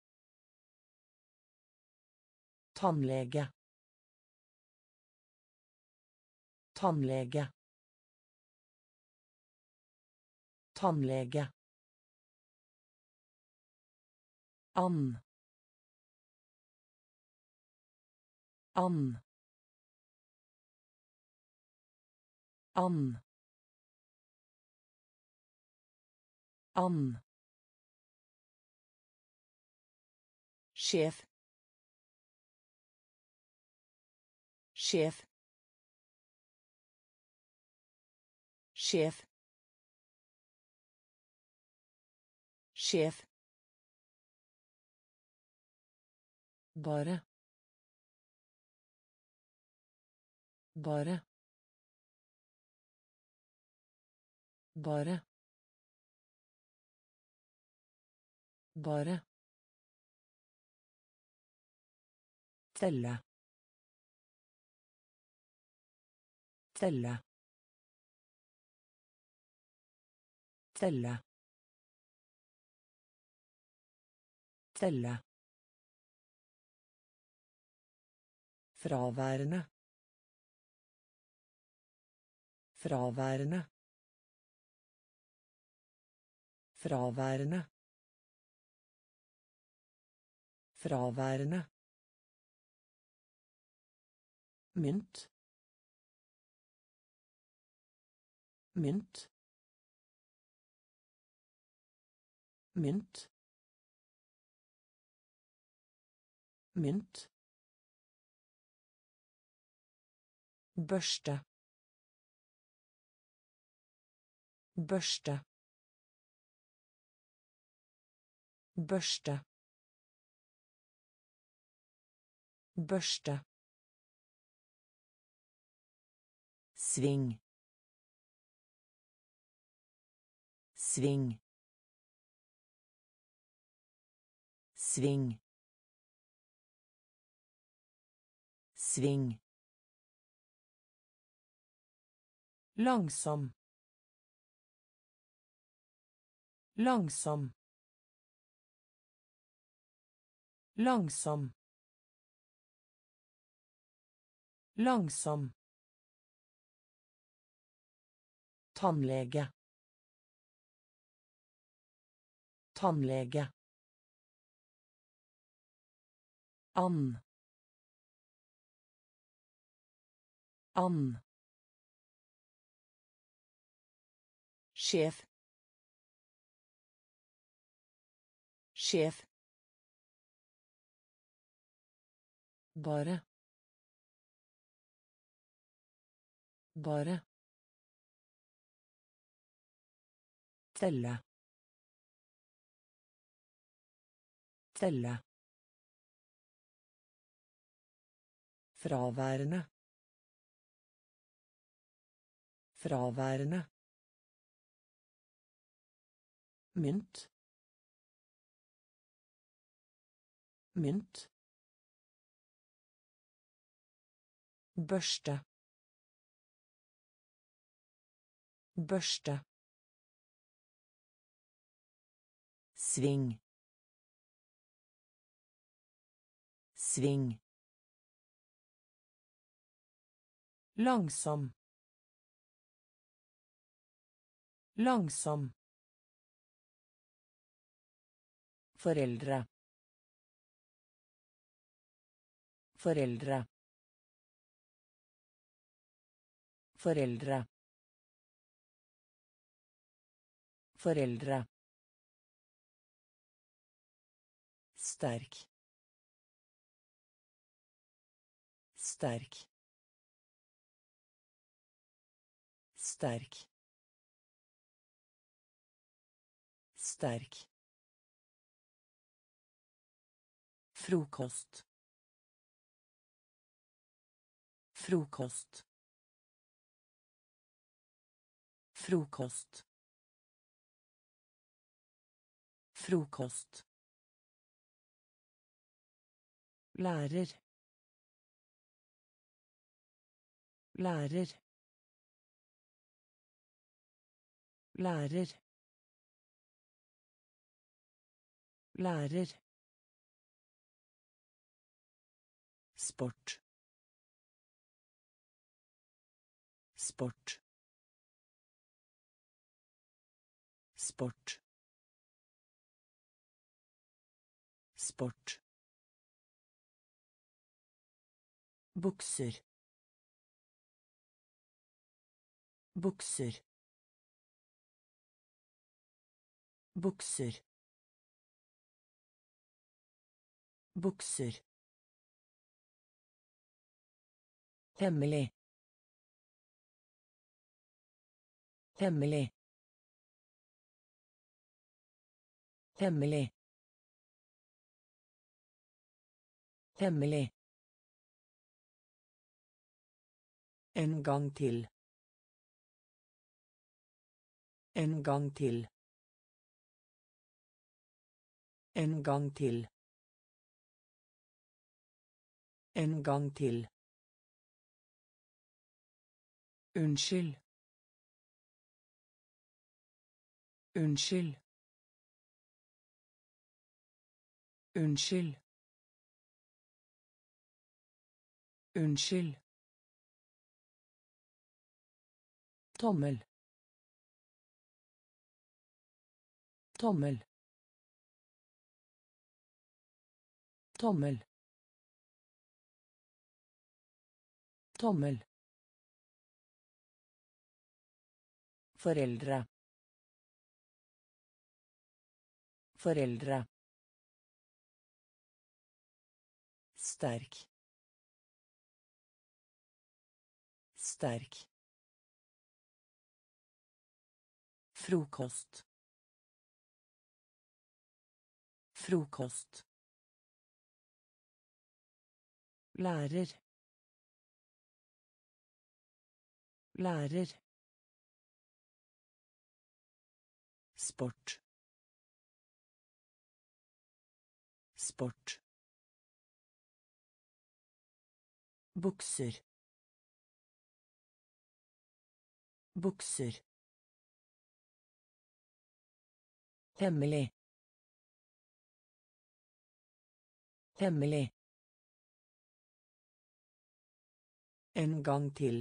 Tannlege. Tannlege. Tannlege. And. And. And. And. Sjef. Sjef. Sjef. Sjef. Bare. Bare. Bare. Bare. Telle. Telle. Telle. Telle. Fraværende. Fraværende. Fraværende. Fraværende. Mynt. Mynt. Mynt. Mynt. Børste. Børste. Børste. Børste. Sving. Sving. Sving. Sving. Langsom. Langsom. Langsom. Langsom. Tannlege. Tannlege. And. And. Sjef. Sjef. Bare. Bare. Telle. Telle. Fraværende. Fraværende. Mynt. Mynt. Børste. Børste. Sving. Sving. Langsom. Langsom. Foreldre. Foreldre. Foreldre. Foreldre. Sterk. Sterk. Sterk. Sterk. Frokost. Frokost. Frokost. Frokost. Lærer. Lærer. Lærer. Lærer. Sport. Sport. Sport. Sport. Bukser. Bukser. Bukser. Bukser. Hemmelig. Hemmelig. Hemmelig. Hemmelig. En gang til. En gang til. En gang til. En gang til. Unnskyld. Unnskyld. Unnskyld. Unnskyld. Tommel. Tommel. Tommel. Tommel. Foreldre. Foreldre. Sterk. Sterk. Frokost. Frokost. Lærer. Lærer. Sport. Sport. Bukser. Bukser. Hemmelig. Hemmelig. En gang til.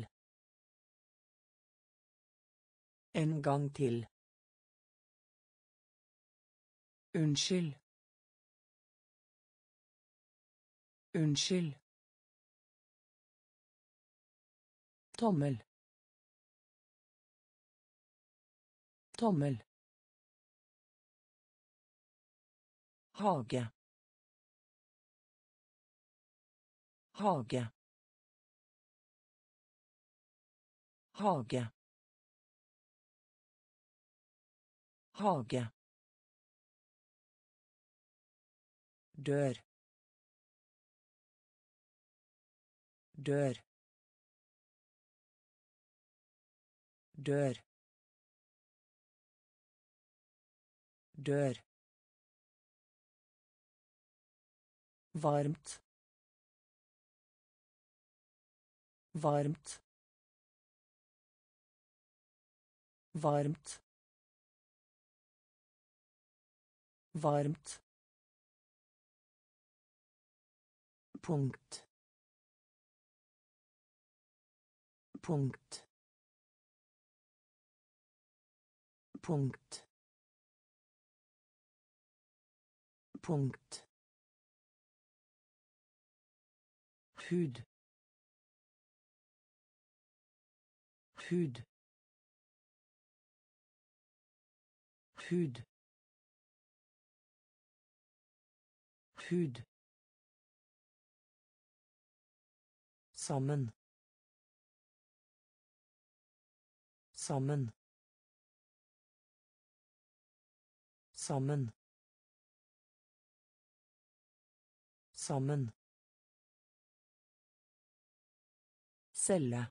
En gang til. Unnskyld. Unnskyld. Tommel. Tommel. Hage. Hage. Hage. Hage. Dør. Dør. Dør. Dør. Varmt. Varmt. Varmt. Varmt. Punkt. Punkt. Punkt. Punkt. Hud. Hud. Hud. Hud. Sammen. Sammen. Sammen. Sammen. Celle.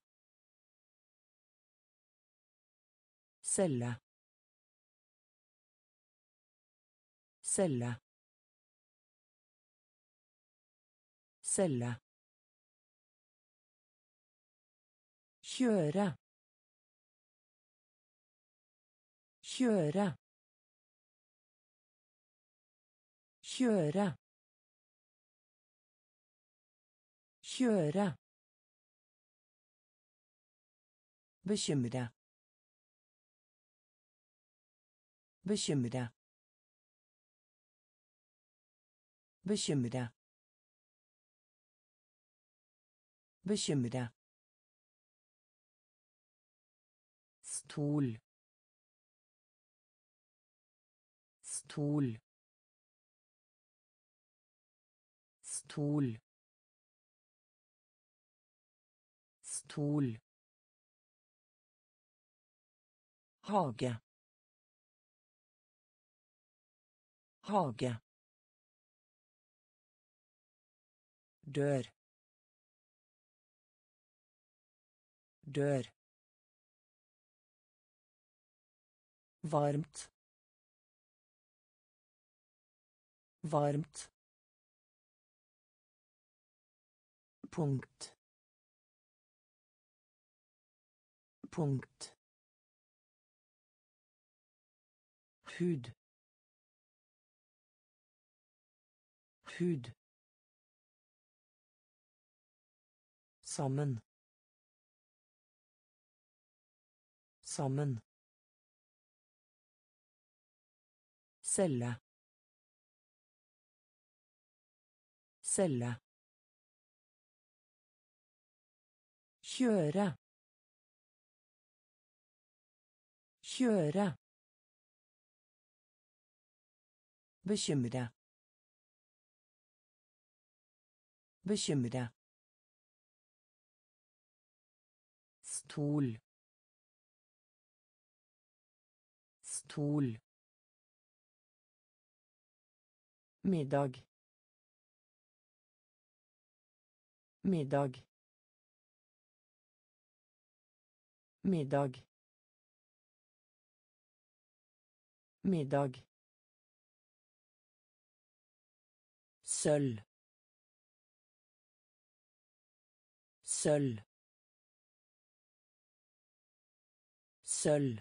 Celle. Celle. Celle. Kjøre. Kjøre. Kjøre. Kjøre. Bekymre. Bekymre. Bekymre. Bekymre. Stol. Stol. Stol. Stol. Hage. Hage. Dør. Dør. Varmt. Varmt. Punkt. Punkt. Hud. Hud. Sammen. Sammen. Celle. Celle. Kjøre. Kjøre. Bekymre. Bekymre. Stol. Stol. Middag. Middag. Middag. Middag. Sølv. Sølv. Sølv.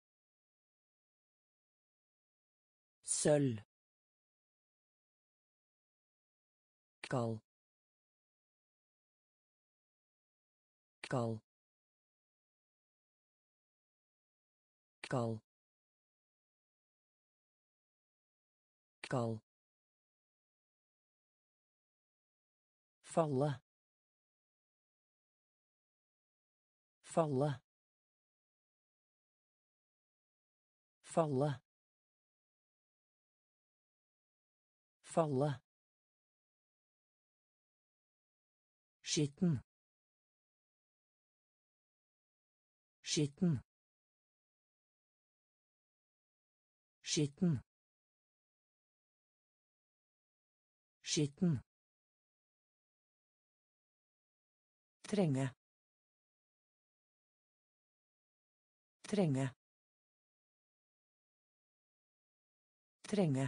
Sølv. Kald. Kald. Kald. Kald. Falle. Falle. Falle. Falle. Skitten. Skitten. Skitten. Skitten. Trenge. Trenge. Trenge.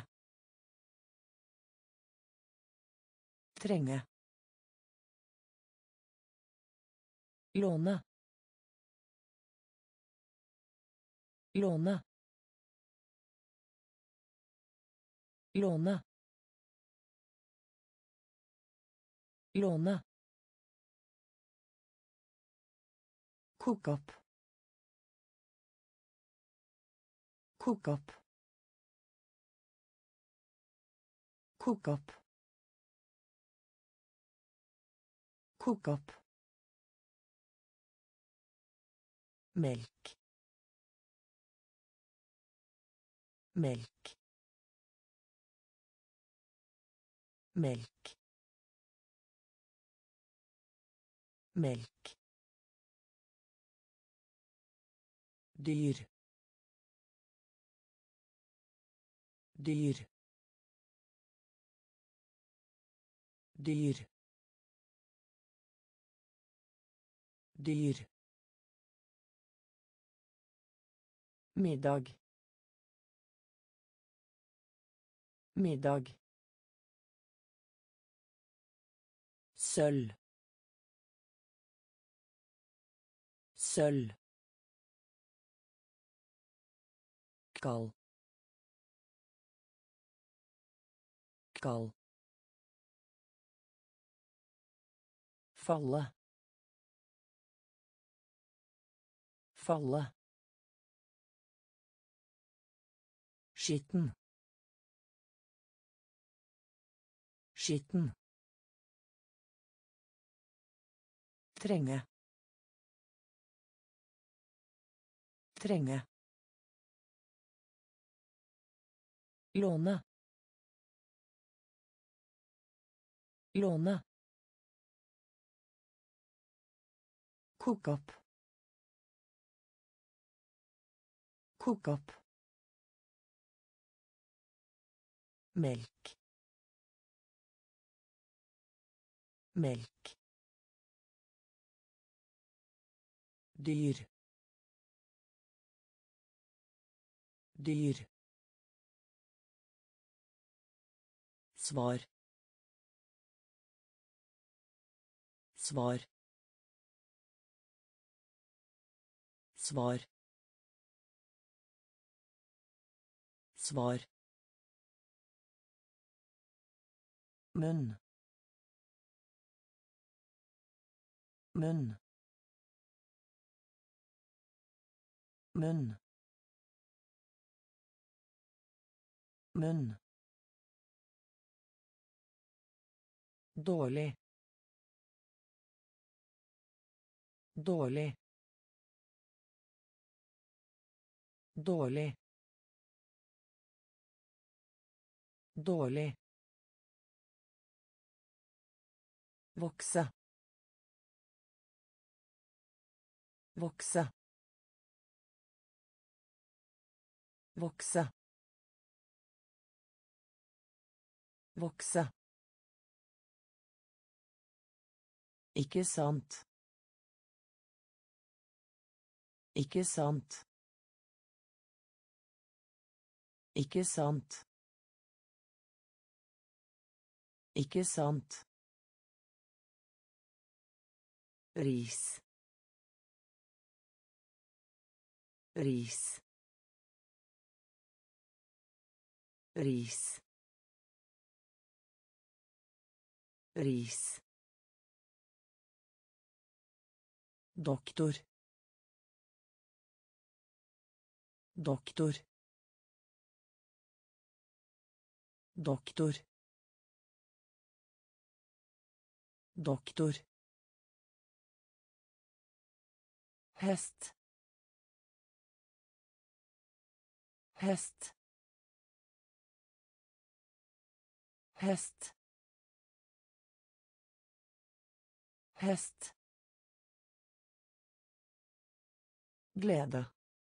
Trenge. Låne. Låne. Låne. Låne. Koke opp. Koke opp. Koke opp. Koke opp. Melk. Melk. Melk. Melk. Dyr. Dyr. Dyr. Dyr. Middag. Middag. Sølv. Sølv. Kald. Kald. Falle. Falle. Skitten. Skitten. Trenge. Trenge. Låne. Låne. Koke opp. Koke opp. Melk. Melk. Dyr. Dyr. Svar. Svar. Svar. Svar. Munn. Munn. Munn. Munn. Dårlig. Dårlig. Dårlig. Dårlig. Vokse. Vokse. Vokse. Vokse. Ikke sant. Ikke sant. Ikke sant. Ikke sant. Ris. Ris. Ris. Ris. Doktor. Doktor. Doktor. Doktor. Hest. Hest. Hest. Hest. Glede.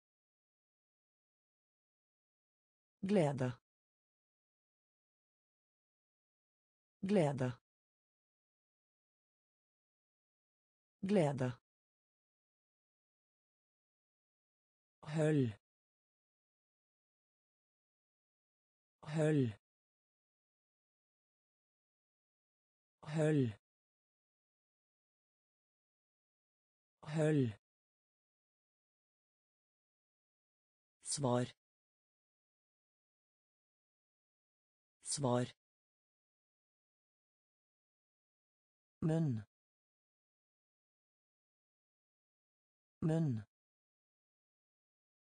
Glede. Glede. Glede. Høll. Høll. Høll. Høll. Svar. Svar. Munn. Munn.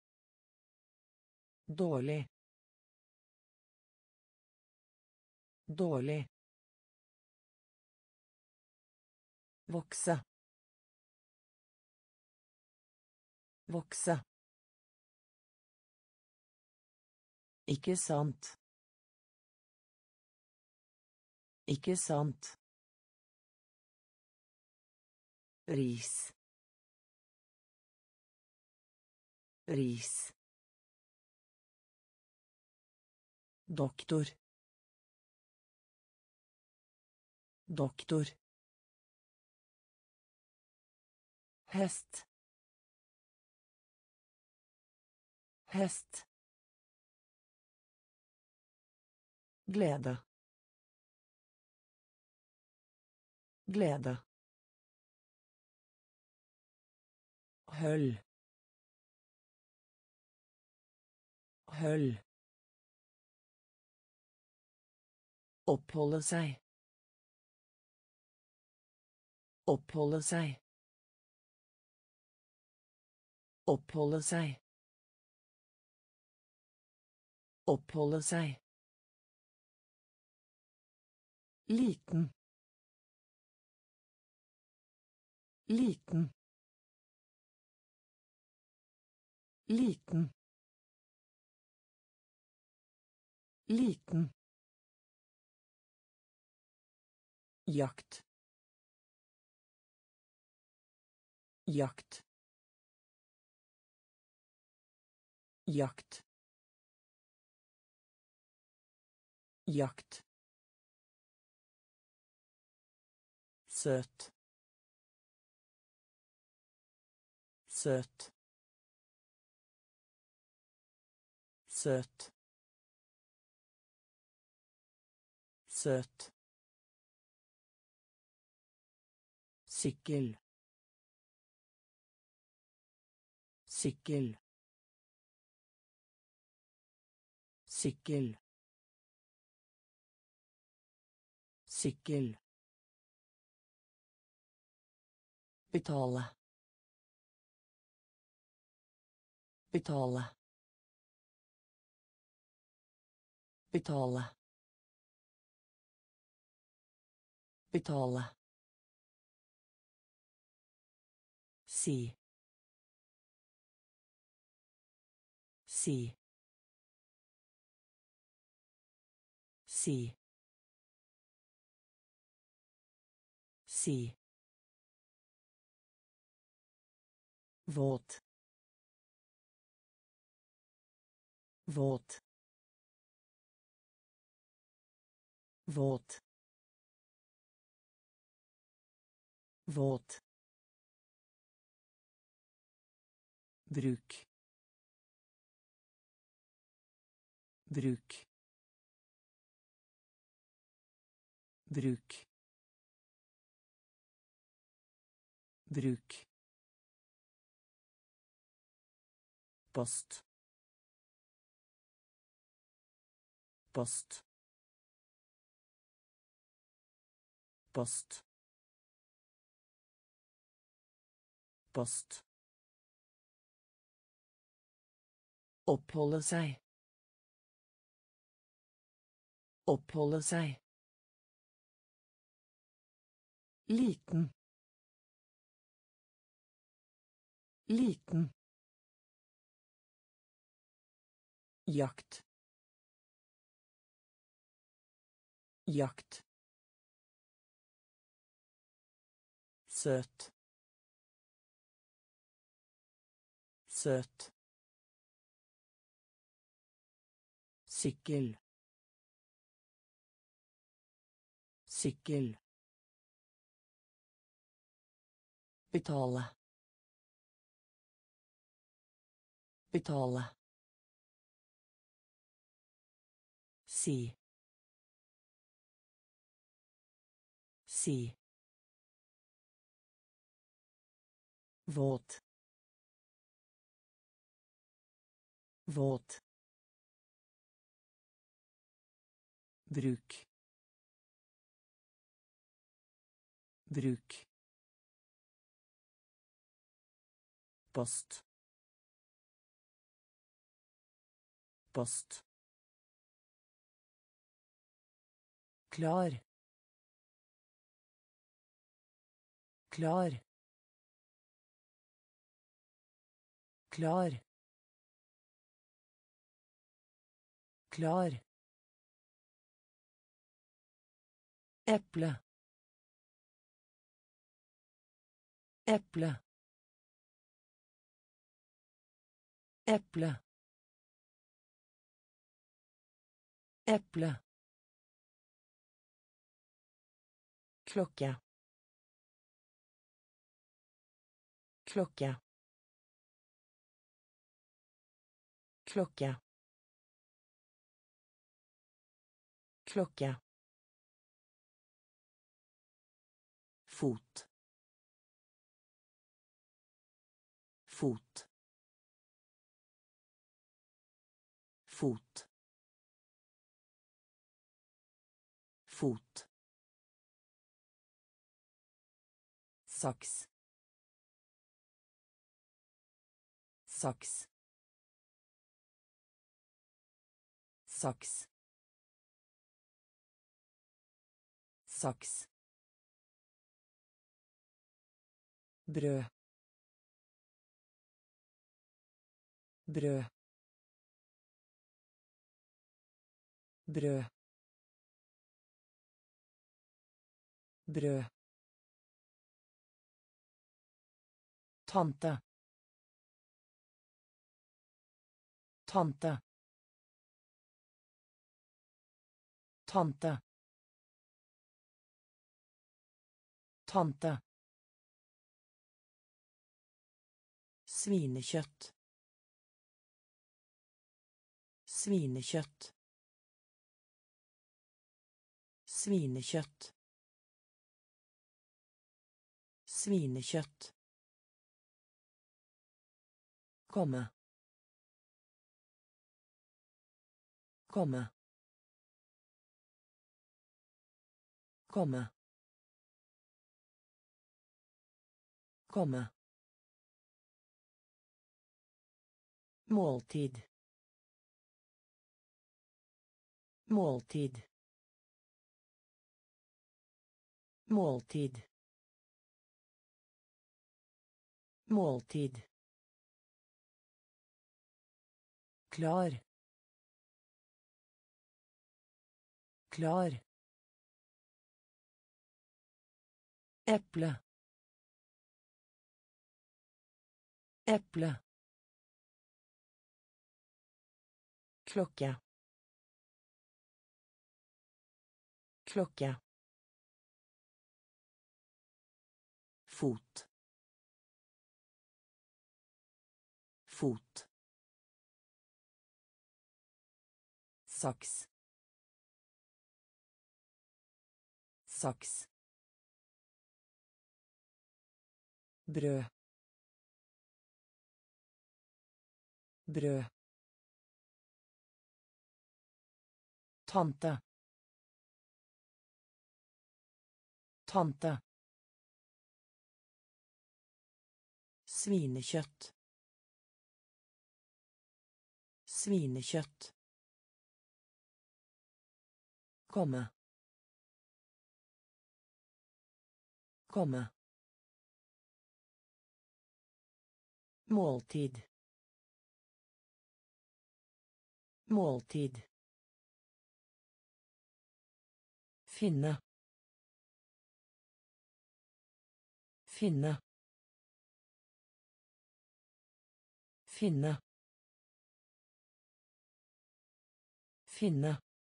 Dårlig. Dårlig. Vokse. Vokse. Ikke sant. Ikke sant. Ris. Ris. Doktor. Doktor. Hest. Hest. Glede. Glede. Høll. Høll. Oppholde seg. Oppholde seg. Oppholde seg. Oppholde seg. Liten. Liten. Liten. Liten. Jakt. Jakt. Jakt. Jakt. Søt. Søt. Søt. Søt. Sykkel. Sykkel. Sykkel. Sykkel. Betale. Betale. Betale. Betale. Si. Si. Si. Si. Våt. Våt. Våt. Våt. Bruk. Bruk. Bruk. Bruk. Post. Post. Post. Post. Oppholde seg. Oppholde seg. Liten. Liten. Jakt. Jakt. Søt. Søt. Sykkel. Sykkel. Betale. Betale. Si. Si. Våt. Våt. Bruk. Bruk. Post. Post. klar, klar, klar, klar, äpple, äpple, äpple, äpple, klocka, klocka, klocka, klocka, fot, fot, fot, fot, saks, saks, saks, saks, brød, brød, brød, brød, tante, tante, tante, tante, svinekjøtt, svinekjøtt, svinekjøtt, svinekjøtt, komme, komme, komme, komme, måltid, måltid, måltid, måltid, klar, klar, äpple, äpple, klocka, klocka, fot, fot, saks, saks, brød, brød, tante, tante, svinekjøtt, svinekjøtt, komme, komme, måltid, måltid, finne, finne, finne, finne,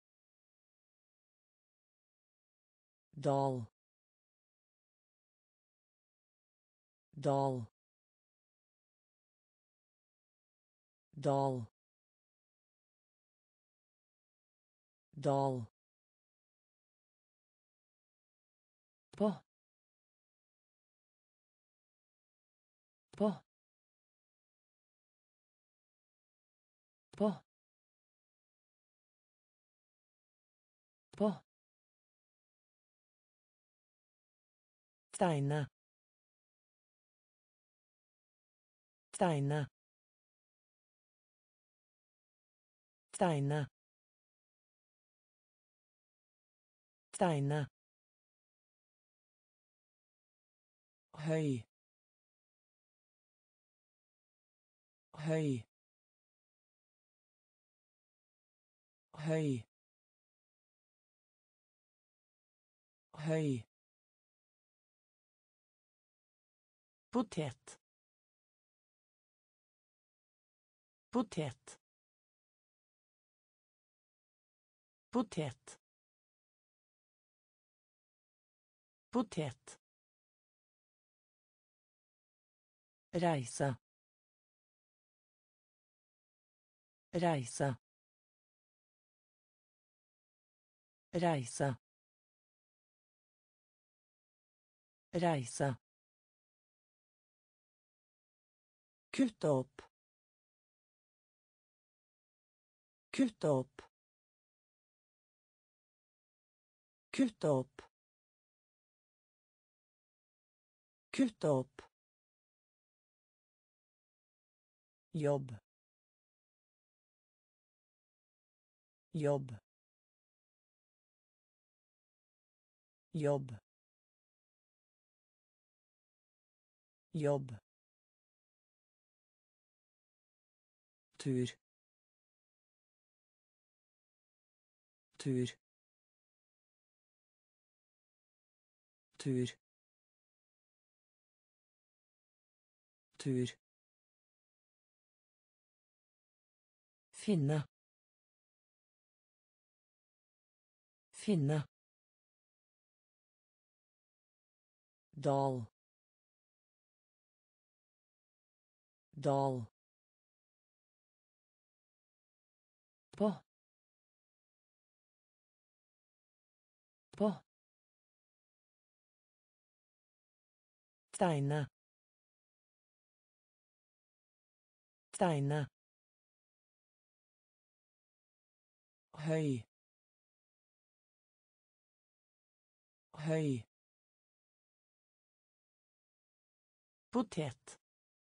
dal, dal, dal, dal, på, på, på, på, tegne, tegne, tegne, Steine. Høy. Høy. Høy. Høy. Potet. Potet. Potet. Potet. Reise. Reise. Reise. Reise. Kutte opp. Kutte opp. Kutte opp. Kutte opp. Jobb. Jobb. Jobb. Jobb. Tur. Tur. Tur. Tur. Finne. Finne. Dal. Dal. På. På. Steine. Steine. Høy. Høy. Potet.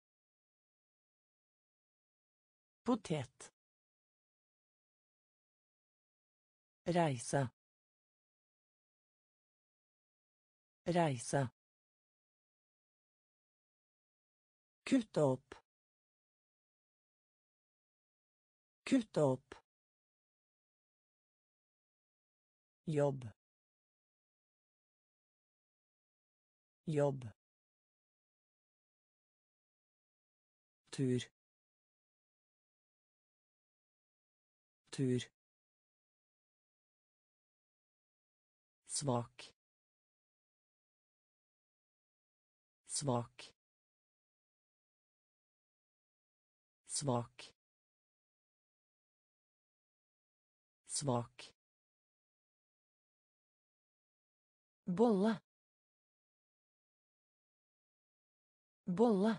Potet. Reise. Reise. Kutte opp. Kutte opp. Jobb. Jobb. Tur. Tur. Svak. Svak. Svak. Svak. Bolle. Bolle.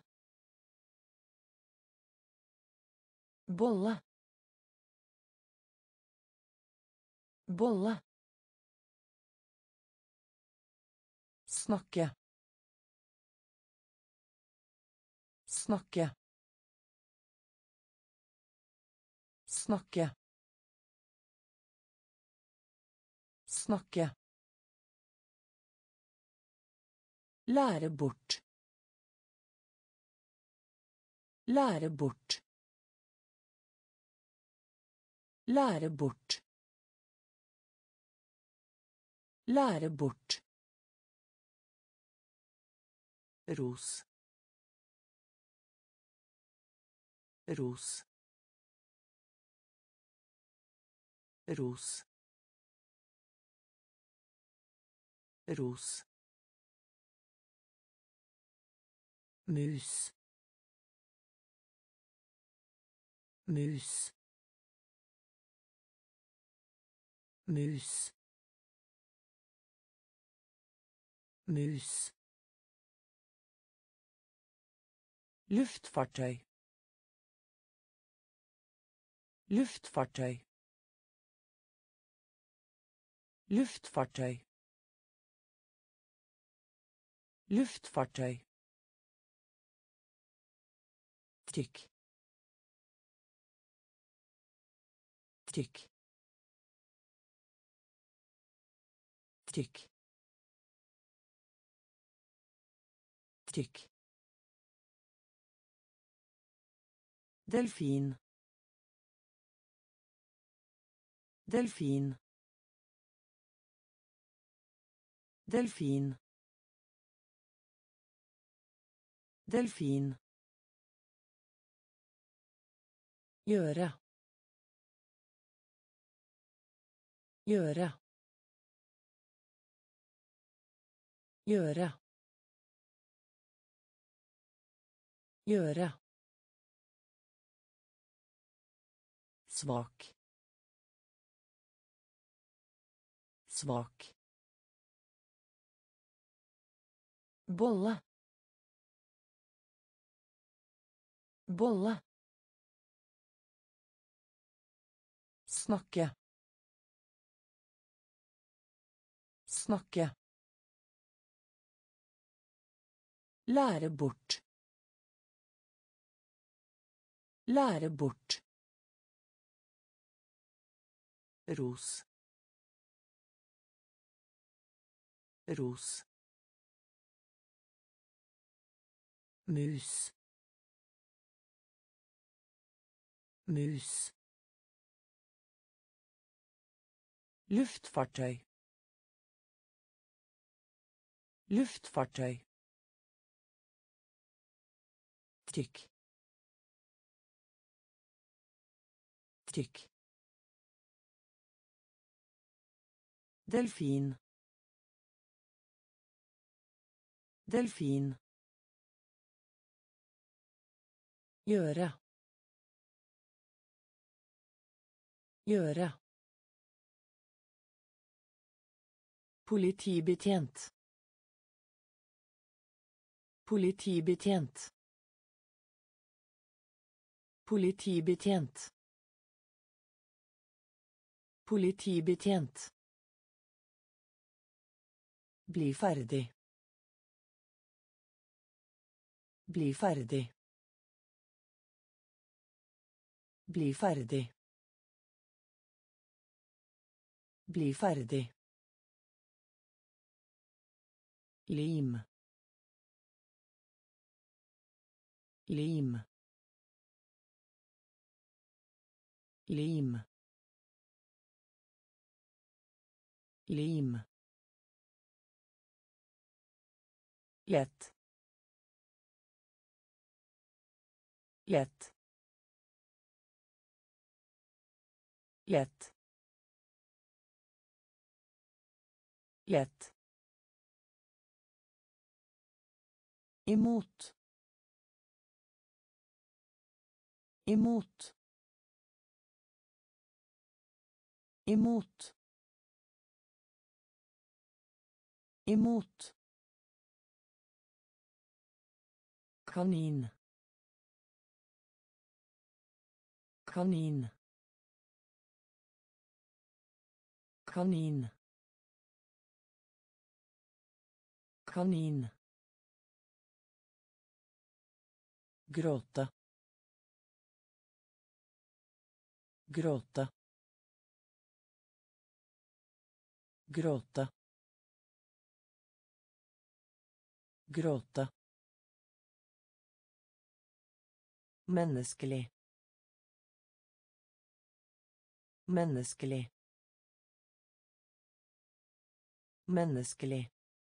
Bolle. Bolle. Snakke. Snakke. Snakke. Snakke. Lære bort. Lære bort. Lære bort. Lære bort. Ros. Ros. Ros. Ros. Mus. Mus. Mus. Mus. Luftfartøy. Luftfartøy. Luftfartøy. Luftfartøy. Trykk. Trykk. tykk tykk delfin delfin delfin delfin gjøre gjøre gjøre gjøre svak svak bolle bolle snakke snakke lære bort lære bort ros ros mus mus luftfartøy luftfartøy tykk tykk delfin delfin gjøre gjøre politibetjent politibetjent politibetjent politibetjent bli ferdig bli ferdig bli ferdig bli ferdig lim lim lim lim lett lett lett lett imot imot imot imot kanin kanin kanin kanin gråte gråte gråte gråte menneskelig menneskelig menneskelig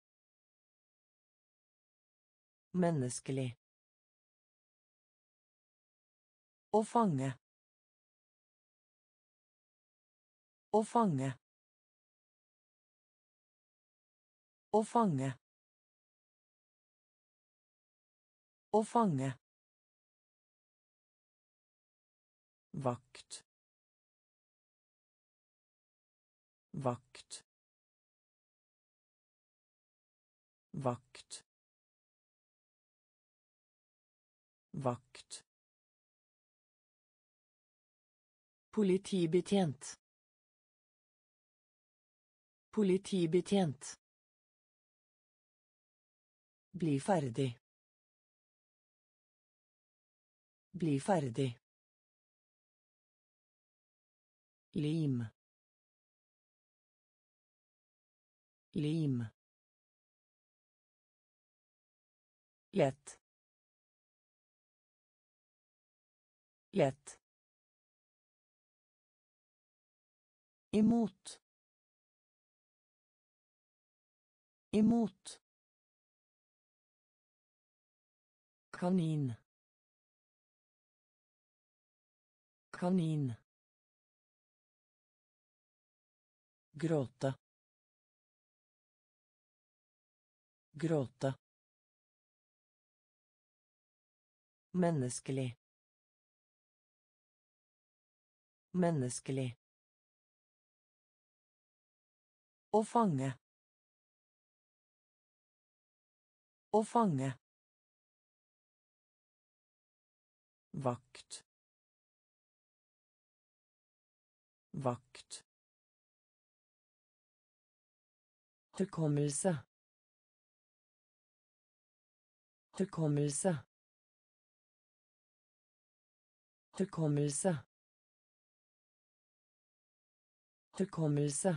menneskelig å fange å fange å fange å fange vakt vakt vakt vakt politibetjent politibetjent bli ferdig bli ferdig lim Lim. Lett. Lett. Imot. Imot. Kanin. Kanin. Gråte. Gråte. Menneskelig. Menneskelig. Å fange. Å fange. Vakt. Vakt. Hukommelse. Hukommelse. Hukommelse. Hukommelse.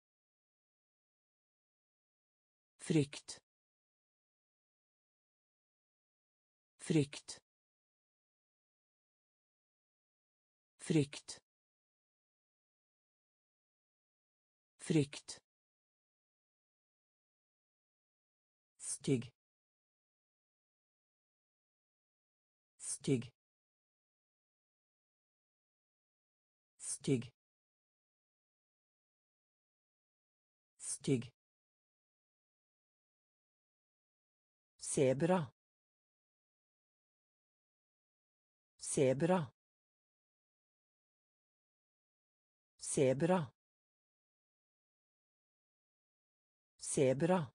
Frykt. Frykt. Frykt. Frykt. Stygg. Stygg. Stygg. Stygg. Sebra. Sebra. Sebra. Sebra.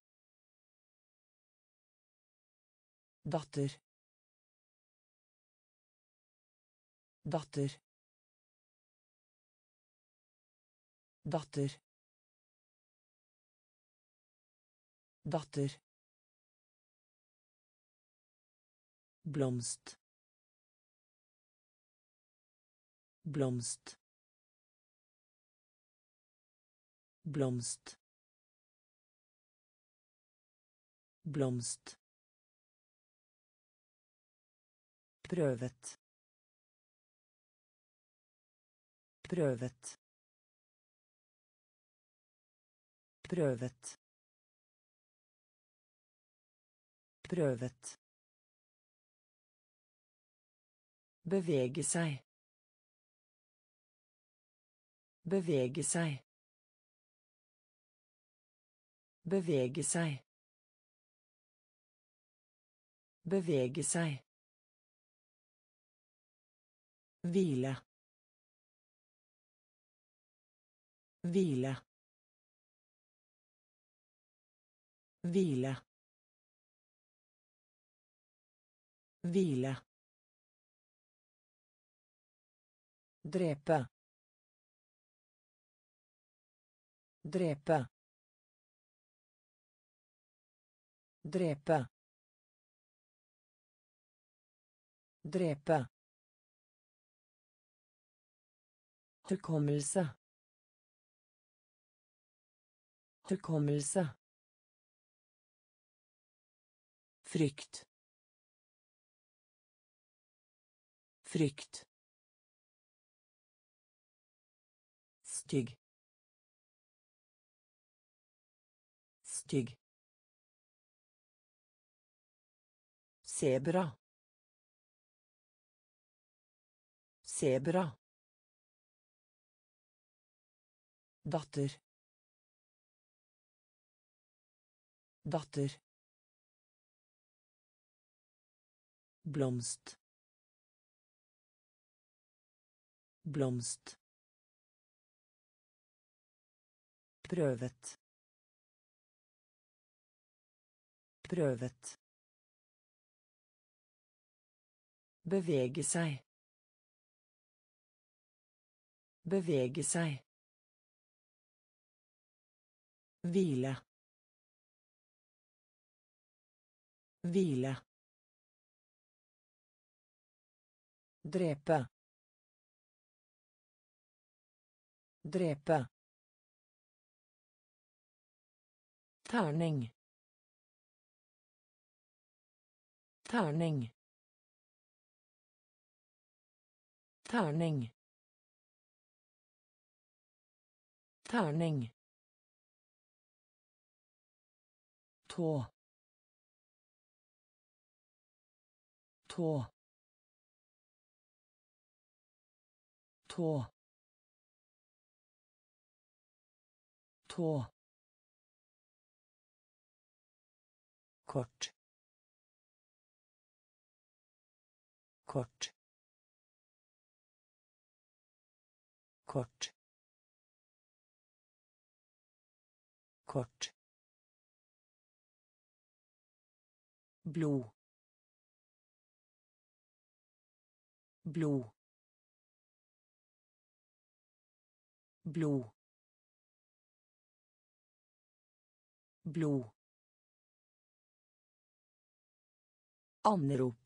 Datter. Datter. Datter. Datter. Blomst. Blomst. Blomst. Blomst. Prøvet. Prøvet. Prøvet. Prøvet. Bevege seg. Bevege seg. Bevege seg. Bevege seg. Hvile. Hvile. Hvile. Hvile. Drepe. Drepe. Drepe. Drepe. Hukommelse. Hukommelse. Frykt. Frykt. Stygg. Stygg. Sebra. Sebra. Datter. Datter. Blomst. Blomst. Prøvet. Prøvet. Bevege seg. Bevege seg. Hvile. Hvile. Drepe. Drepe. Terning. Terning. Terning. Terning. Tå. Tå. Tå. Tå. Kort. Kort. Kort. Kort. Blod. Blod. Blod. Blod. Anrop.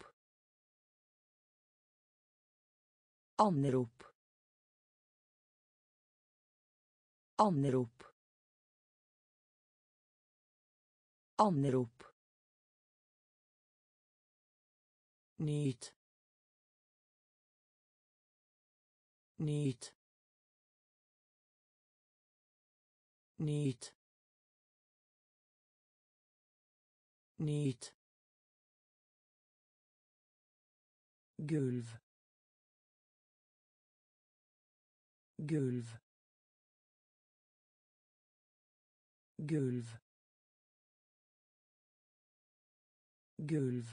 Anrop. Anrop. Anrop. Nyt. Nyt. Nyt. Nyt. Gulv. Gulv. Gulv. Gulv.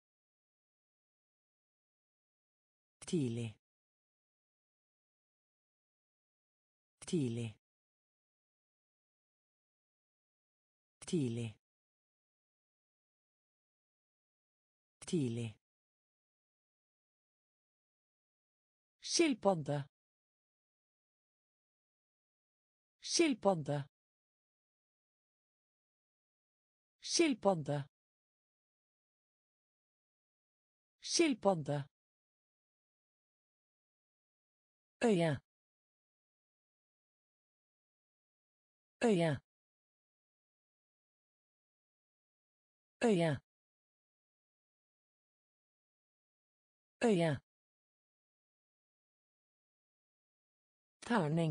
Tidlig. Tidlig. Tidlig. Tidlig. Skilpadde. Skilpadde. Skilpadde. Skilpadde. Øye. Øye. Øye. Øye. Terning.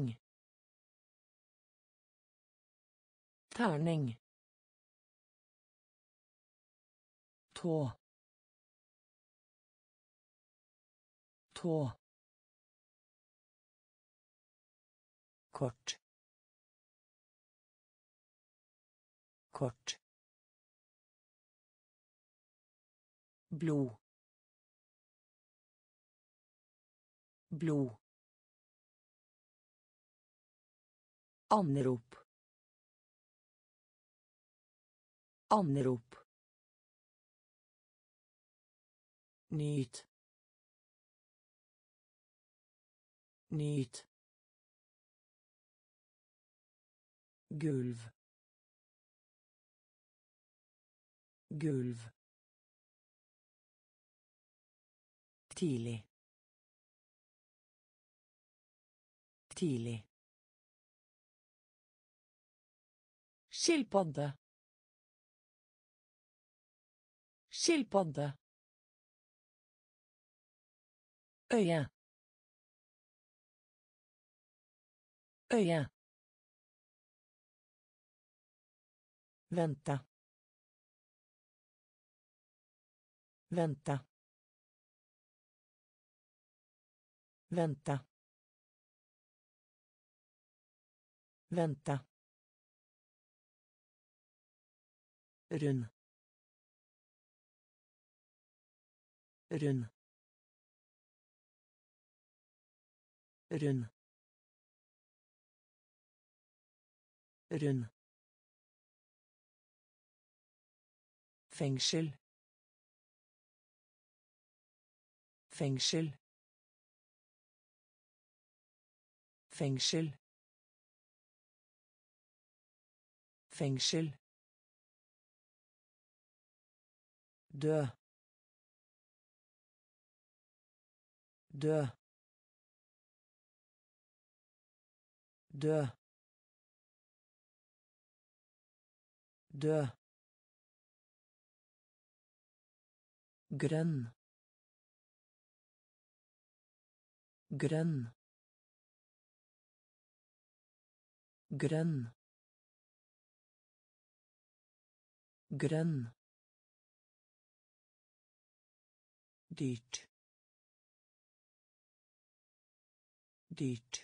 Terning. Tå. Tå. Kort. Kort. Blod. Blod. Anrop. Anrop. Nyt. Nyt. Gulv. Gulv. Tidlig. Tidlig. Skilpadde. Skilpadde. Øye. Øye. Vänta. Vänta. Vänta. Vänta. Rund. Rund. Rund. Rund. Fengsel. Fengsel. Fengsel. Fengsel. Dø. Dø. Dø. dø, grønn, grønn, grønn, grønn, dyrt, dyrt,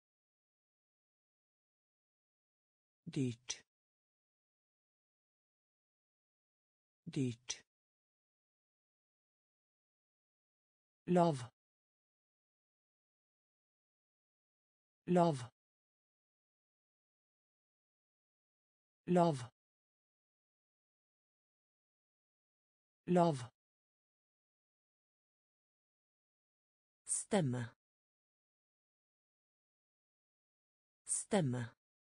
dyrt, dyrt, lav, lav, lav, lav, stemme, stemme,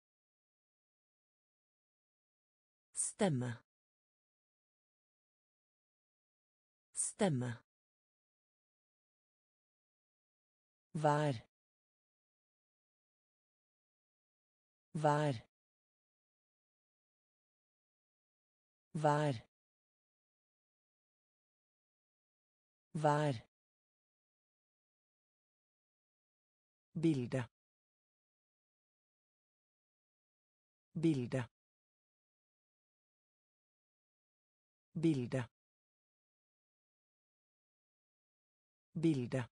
stemme, stemme, vær, vær, vær, vær, bilde, bilde, bilde, bilde,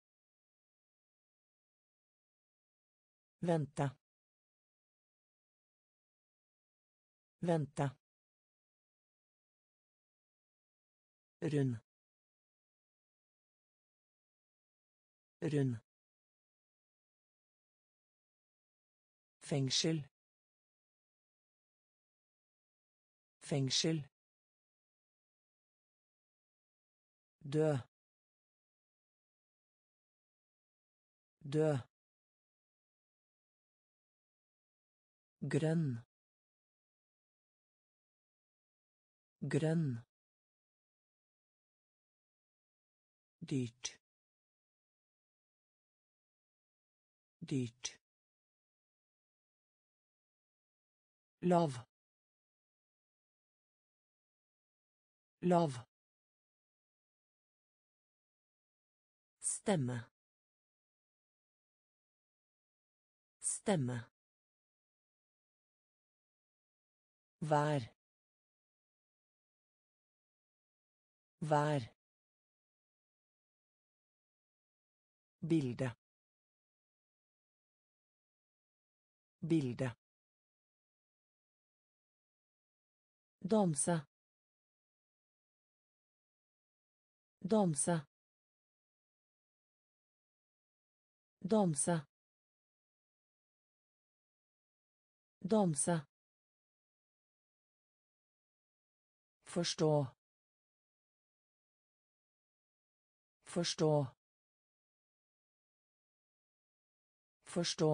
vente, vente, rund, rund, fengsel, fengsel, dø, dø, grønn, grønn, dyrt, dyrt, lav, lav, stemme, stemme, vær, vær, bilde, bilde, danse, danse, danse, danse, forstå, forstå, forstå,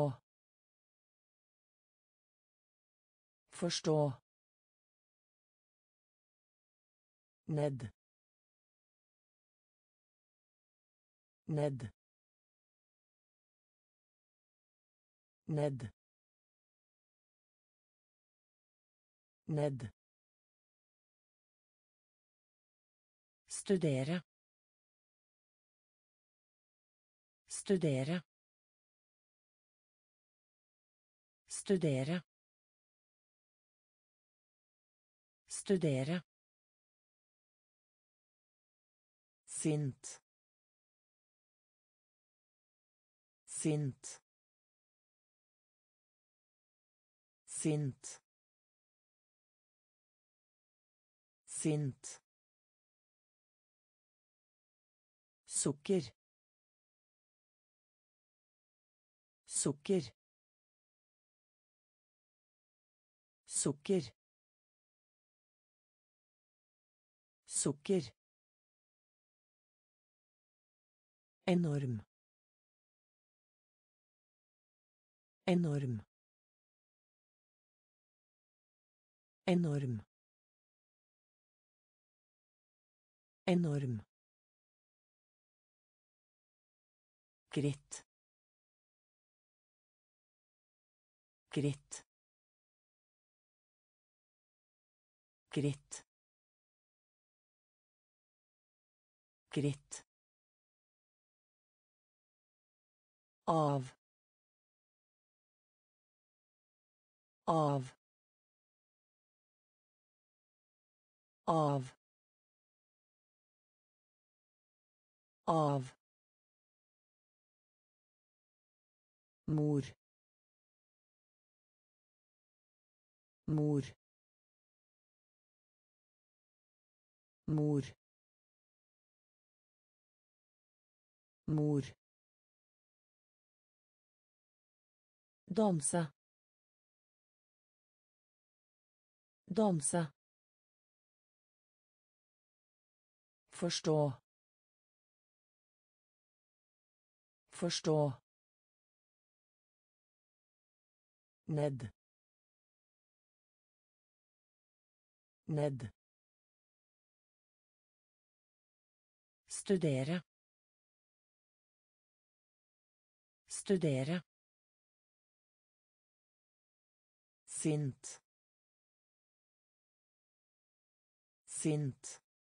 forstå, ned, ned, ned, ned, studere, studere, studere, studere, sint, sint, sint, sint, sukker, sukker, sukker, sukker, enorm, enorm, enorm, enorm, gritt, gritt, Gritt. Gritt. Av. Av. Av. Av. Mor. Mor. Mor. Mor. Dansa. Dansa. Forstå. Forstå. Ned. Ned. Studere. Studere. Sint. Sint.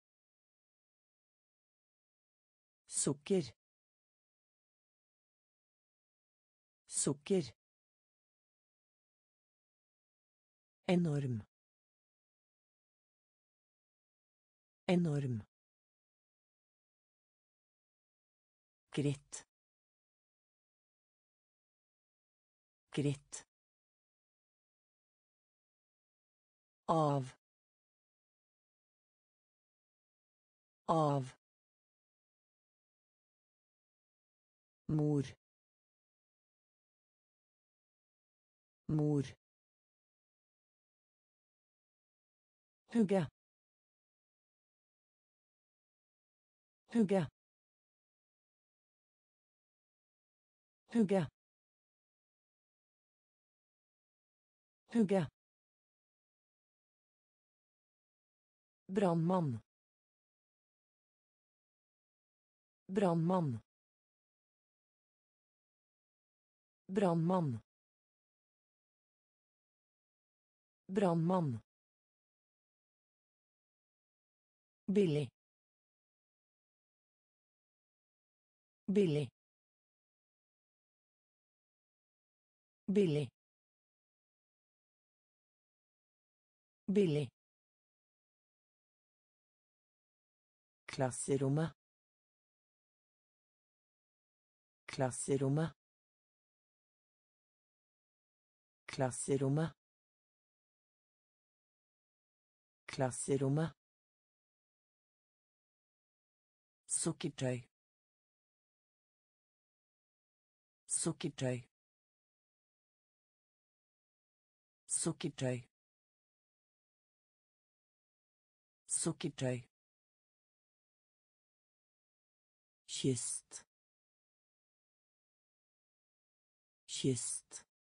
Sukker. Sukker. Enorm. Enorm. Gritt. Gritt. Av. Av. Mor. Mor. Hugge. Hugge. Hugge. Hugge. Brandmann. Brandmann. Brandmann. Brandmann. Billig. Billig. Billig. Billig. Klasserommet. Klasserommet. Klasserommet. Klasserommet. Sukkertøy. Sukkertøy. Sukkertøy. Sukkertøy. Kyst. Kyst.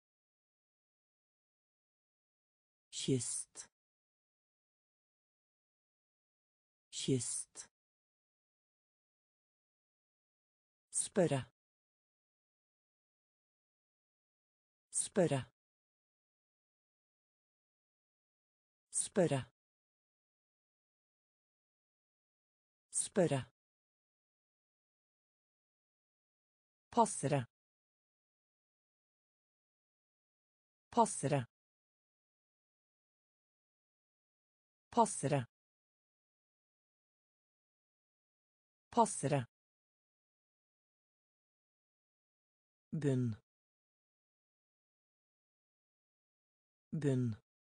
Kyst. Kyst. Spørre. Spørre. Spørre. Spørre. Passere. Passere. Passere. Passere. Bunn. Bunn.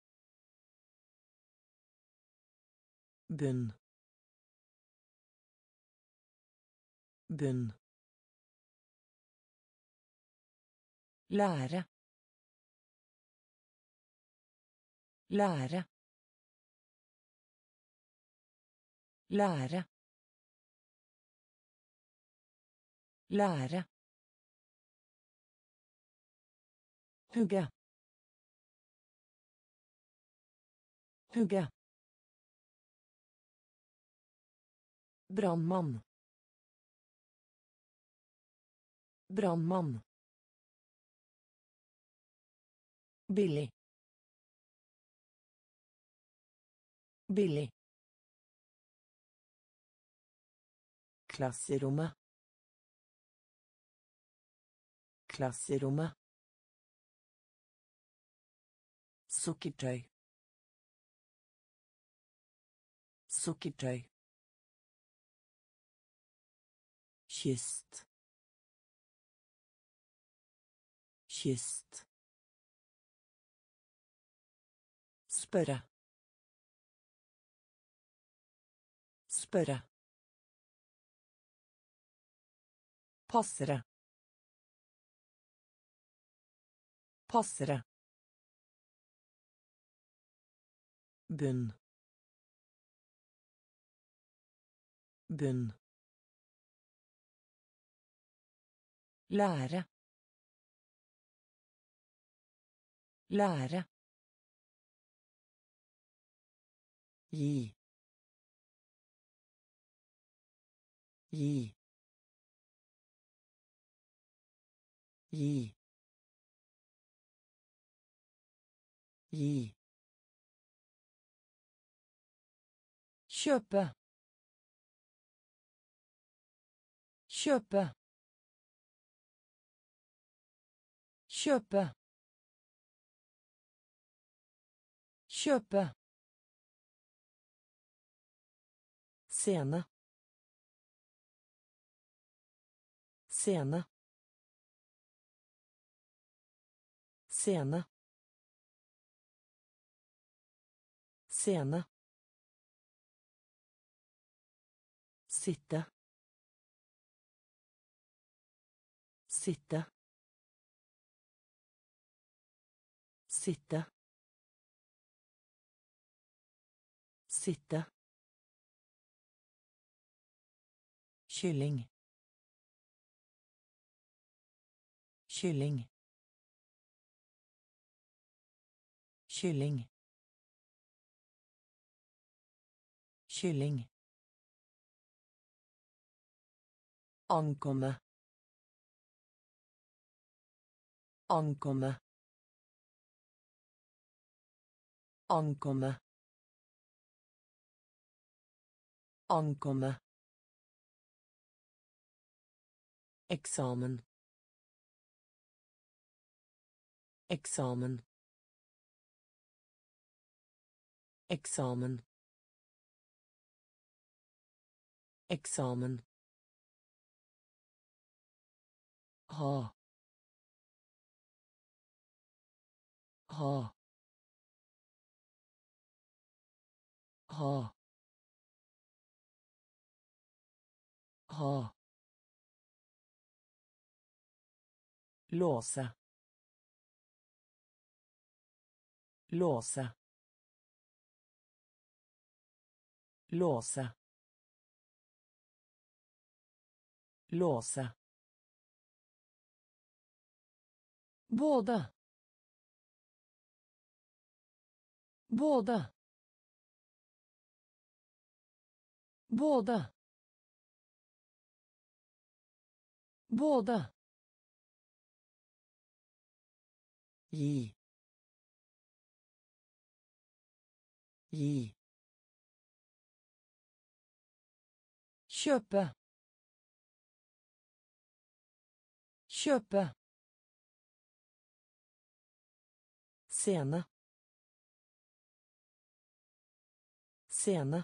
Bunn. Bunn. Lære. Lære. Lære. Lære. Hugge. Hugge. Brandmann. Brandmann. Billig. Billig. Klasserommet. Klasserommet. Sukkertøy. Sukkertøy. Kyst. Kyst. Spørre. Spørre. Passere. Passere. Bunn. Bunn. Lære. Lære. Gi. Gi. Gi. Gi. Kjøpe. Kjøpe. Kjøpe. Kjøpe. Scene. Scene. Scene. Scene. Sitte. Sitte. Sitte. Sitte. Kylling. Kylling. Kylling. Kylling. Ankomme. Ankomme. Ankomme. Ankomme. Eksamen. Eksamen. Eksamen. Eksamen. Ha. Ha. Ha. Ha. Låse. Låse. Låse. Låse. Både. Både. Både. Både. Gi. Gi. Kjøpe. Kjøpe. Scene. Scene.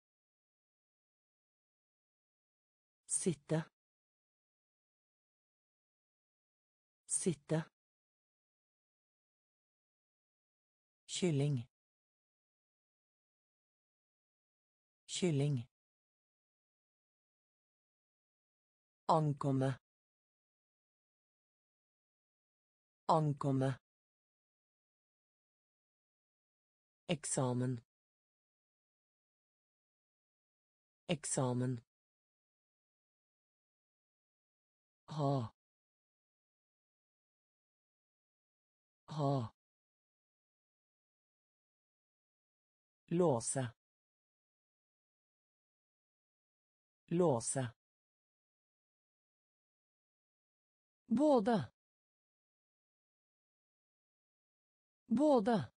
Sitte. Sitte. Kylling. Kylling. Ankomme. Ankomme. Eksamen. Eksamen. Ha. Ha. Låse. Låse. Både. Både.